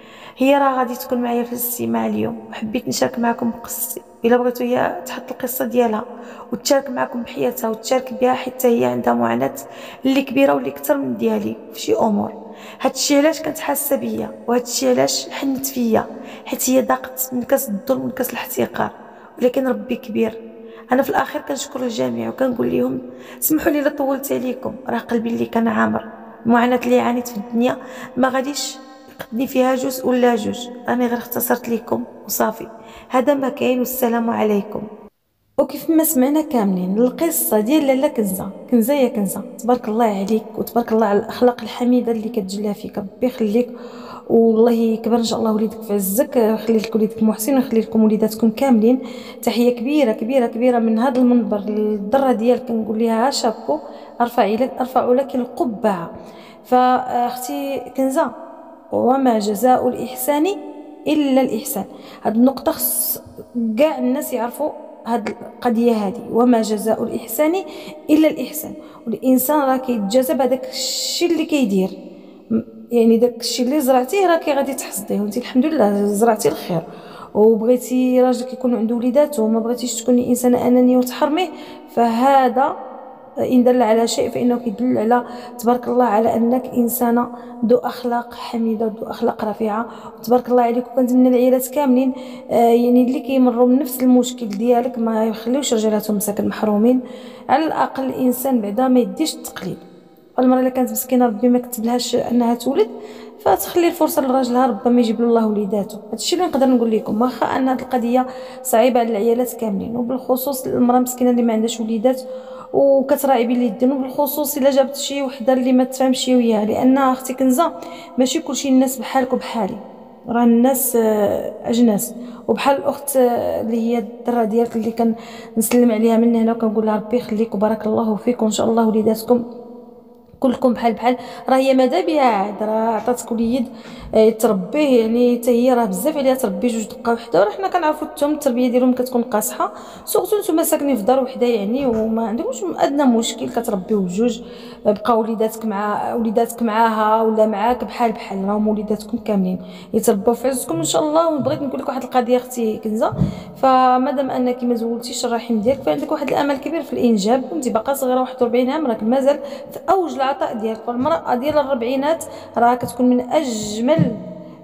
هي راه غادي تكون معايا في الاستماع اليوم، وحبيت نشارك معكم بقصتي. الا بغيتوا هي تحط القصه ديالها وتشارك معكم بحياتها وتشارك بها، حتى هي عندها معاناه اللي كبيره واللي اكثر من ديالي في شي امور. هادشي علاش كانت حاسه بيا، وهادشي علاش حنت فيا، حيت هي ضاقت من كاس الظلم من كاس الاحتقار. ولكن ربي كبير. انا في الاخير كنشكر الجميع وكنقول لهم سمحوا لي لا طولت عليكم، راه قلبي اللي كان عامر. المعاناه اللي عانيت في الدنيا ما غاديش يقدني فيها جزء ولا جوج، راني غير اختصرت لكم وصافي. هذا ما كاين، والسلام عليكم. وكيف ما سمعنا كاملين القصه ديال لاله كنزه. كنزه يا كنزه، تبارك الله عليك وتبارك الله على الاخلاق الحميده اللي كتجلى فيك، ربي يخليك والله يكبر ان شاء الله وليدك في عزك. خلي لك وليدك محسن ويخلي لكم وليداتكم كاملين. تحيه كبيره كبيره كبيره من هذا المنبر للدره ديالك، كنقول لها شابو، ارفعي لك ارفع لك القبعه. فاختي كنزه، وما جزاء الاحسان الا الاحسان. هاد النقطه خص كاع الناس يعرفوا هاد القضيه هذه، وما جزاء الاحسان الا الاحسان. والانسان راه كيتجازى بهذاك الشيء اللي كيدير، يعني داك الشيء اللي زرعتيه راكي غادي تحصديه. وانت الحمد لله زرعتي الخير، وبغيتي راجلك يكون عنده وليدات، وما بغيتيش تكوني انسانه انانيه وتحرميه. فهذا إن دل على شيء فإنه يدل على تبارك الله على أنك إنسانة ذو أخلاق حميدة وذو أخلاق رفيعة، وتبارك الله عليك. وكنتمنى العائلات كاملين آه يعني اللي كيمروا من نفس المشكل ديالك ما يخليوش رجالاتهم مساكن محرومين. على الأقل الإنسان بعدا ما يديش التقليد. المرأة اللي كانت مسكينة ربي ما كتبلهاش أنها تولد، فتخلي الفرصه لراجلها، ربما يجيب له الله وليداته. هادشي اللي نقدر نقول لكم، واخا ان هاد القضيه صعيبه على العيالات كاملين، وبالخصوص المراه مسكينه اللي ما عندهاش وليدات وكتراعي باللي يدير، وبالخصوص الا جابت شي وحده اللي ما تفهمش وياها. لان اختي كنزه ماشي كلشي الناس بحالك وبحالي، راه الناس اجناس. وبحال الاخت اللي هي الدره ديالك اللي كنسلم عليها من هنا وكنقول لها ربي يخليك وبارك الله فيك، وان شاء الله وليداتكم كلكم بحال بحال. راه هي ماذا بها عاد، راه عطاتك وليد تربيه، يعني حتى هي راه بزاف عليها تربي جوج دقه وحده. وراه حنا كنعرفوا حتى التربيه ديالهم كتكون قاصحه، سورتو نتوما ساكنين في دار وحده يعني وما عندكمش ادنى مشكل كتربيو بجوج. بقى وليداتك مع وليداتك معاها ولا معاك بحال بحال، راهم وليداتكم كاملين يتربوا في عزكم ان شاء الله. وبغيت نقول لك واحد القضيه اختي كنزه، فمادام انك ما زولتيش الرحم ديالك فعندك واحد الامل كبير في الانجاب، وانت باقا صغيره واحد وأربعين عام، راك مازال في اوج العطاء ديالك. والمراه ديال الربعينات راه كتكون من اجمل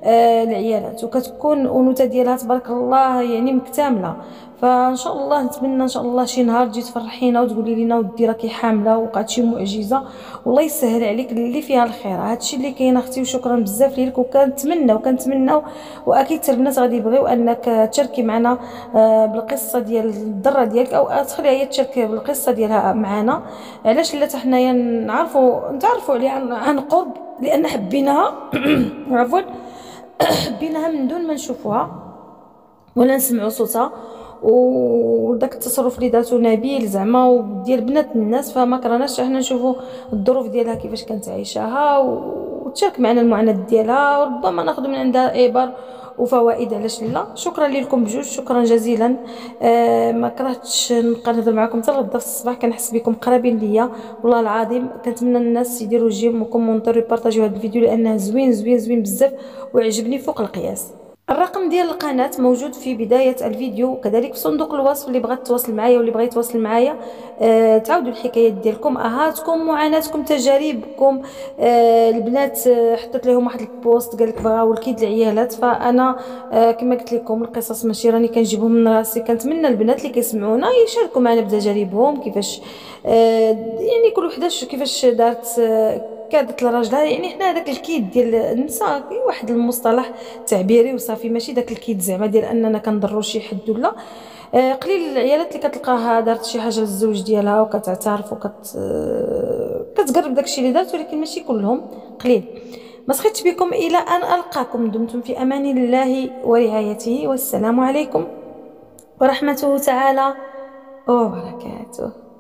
آه العيالات، وكتكون الانوثه ديالها تبارك الله يعني مكتمله. فان شاء الله نتمنى ان شاء الله شي نهار تجي تفرحينا وتقولي لنا ودي راكي حامله وقعت شي معجزه، والله يسهل عليك اللي فيها الخير. هادشي اللي كاين اختي، وشكرا بزاف ليك، وكنتمنى وكنتمناو واكيد حتى البنات غادي يبغيو انك تشاركي معنا بالقصه ديال الضره ديالك، او تخليها هي تشارك بالقصه ديالها معنا. علاش لا حنايا نعرفوا نتعرفوا عليها عن قرب، لان حبيناها عفوا حبيناها من دون ما نشوفوها ولا نسمعوا صوتها. وداك التصرف اللي دارتو نبيل زعما وديال بنات الناس، فما كرهناش حنا نشوفوا الظروف ديالها كيفاش كانت عايشاها وتشارك معنا المعاناه ديالها، وربما ناخذ من عندها عبر وفوائد. علاش لا. شكرا لكم بجوج، شكرا جزيلا. آه ما كرهتش نبقى نهضر معكم حتى غدا في الصباح، كنحس بكم قرابين ليا والله العظيم. كنتمنى الناس يديروا جيم وكومونتير ويبارطاجيو هذا الفيديو لانه زوين زوين زوين بزاف وعجبني فوق القياس. الرقم ديال القناه موجود في بدايه الفيديو، وكذلك في صندوق الوصف. اللي بغات تواصل معايا واللي بغى يتواصل معايا آه تعاودوا الحكايات ديالكم، اهاتكم، معاناتكم، تجاربكم. آه البنات آه حطيت لهم واحد البوست قال لك بغاو الكيد العيالات، فانا آه كما قلت لكم القصص ماشي راني كنجيبهم من راسي. كنتمنى البنات اللي كيسمعونا يشاركوا معنا بتجاربهم، كيفاش آه يعني كل وحده كيفاش دارت آه كادت لراجلها. يعني حنا هذاك الكيد ديال النساء واحد المصطلح تعبيري وصافي، ماشي داك الكيد زعما ديال اننا كنضروا شي حد ولا. آه قليل العيالات اللي كتلقاها دارت شي حاجه للزوج ديالها وكتعترف وكت آه كتقرب داكشي اللي دارت، ولكن ماشي كلهم، قليل. ما سخيتش بكم، الى ان القاكم دمتم في امان الله ورعايته، والسلام عليكم ورحمته تعالى وبركاته.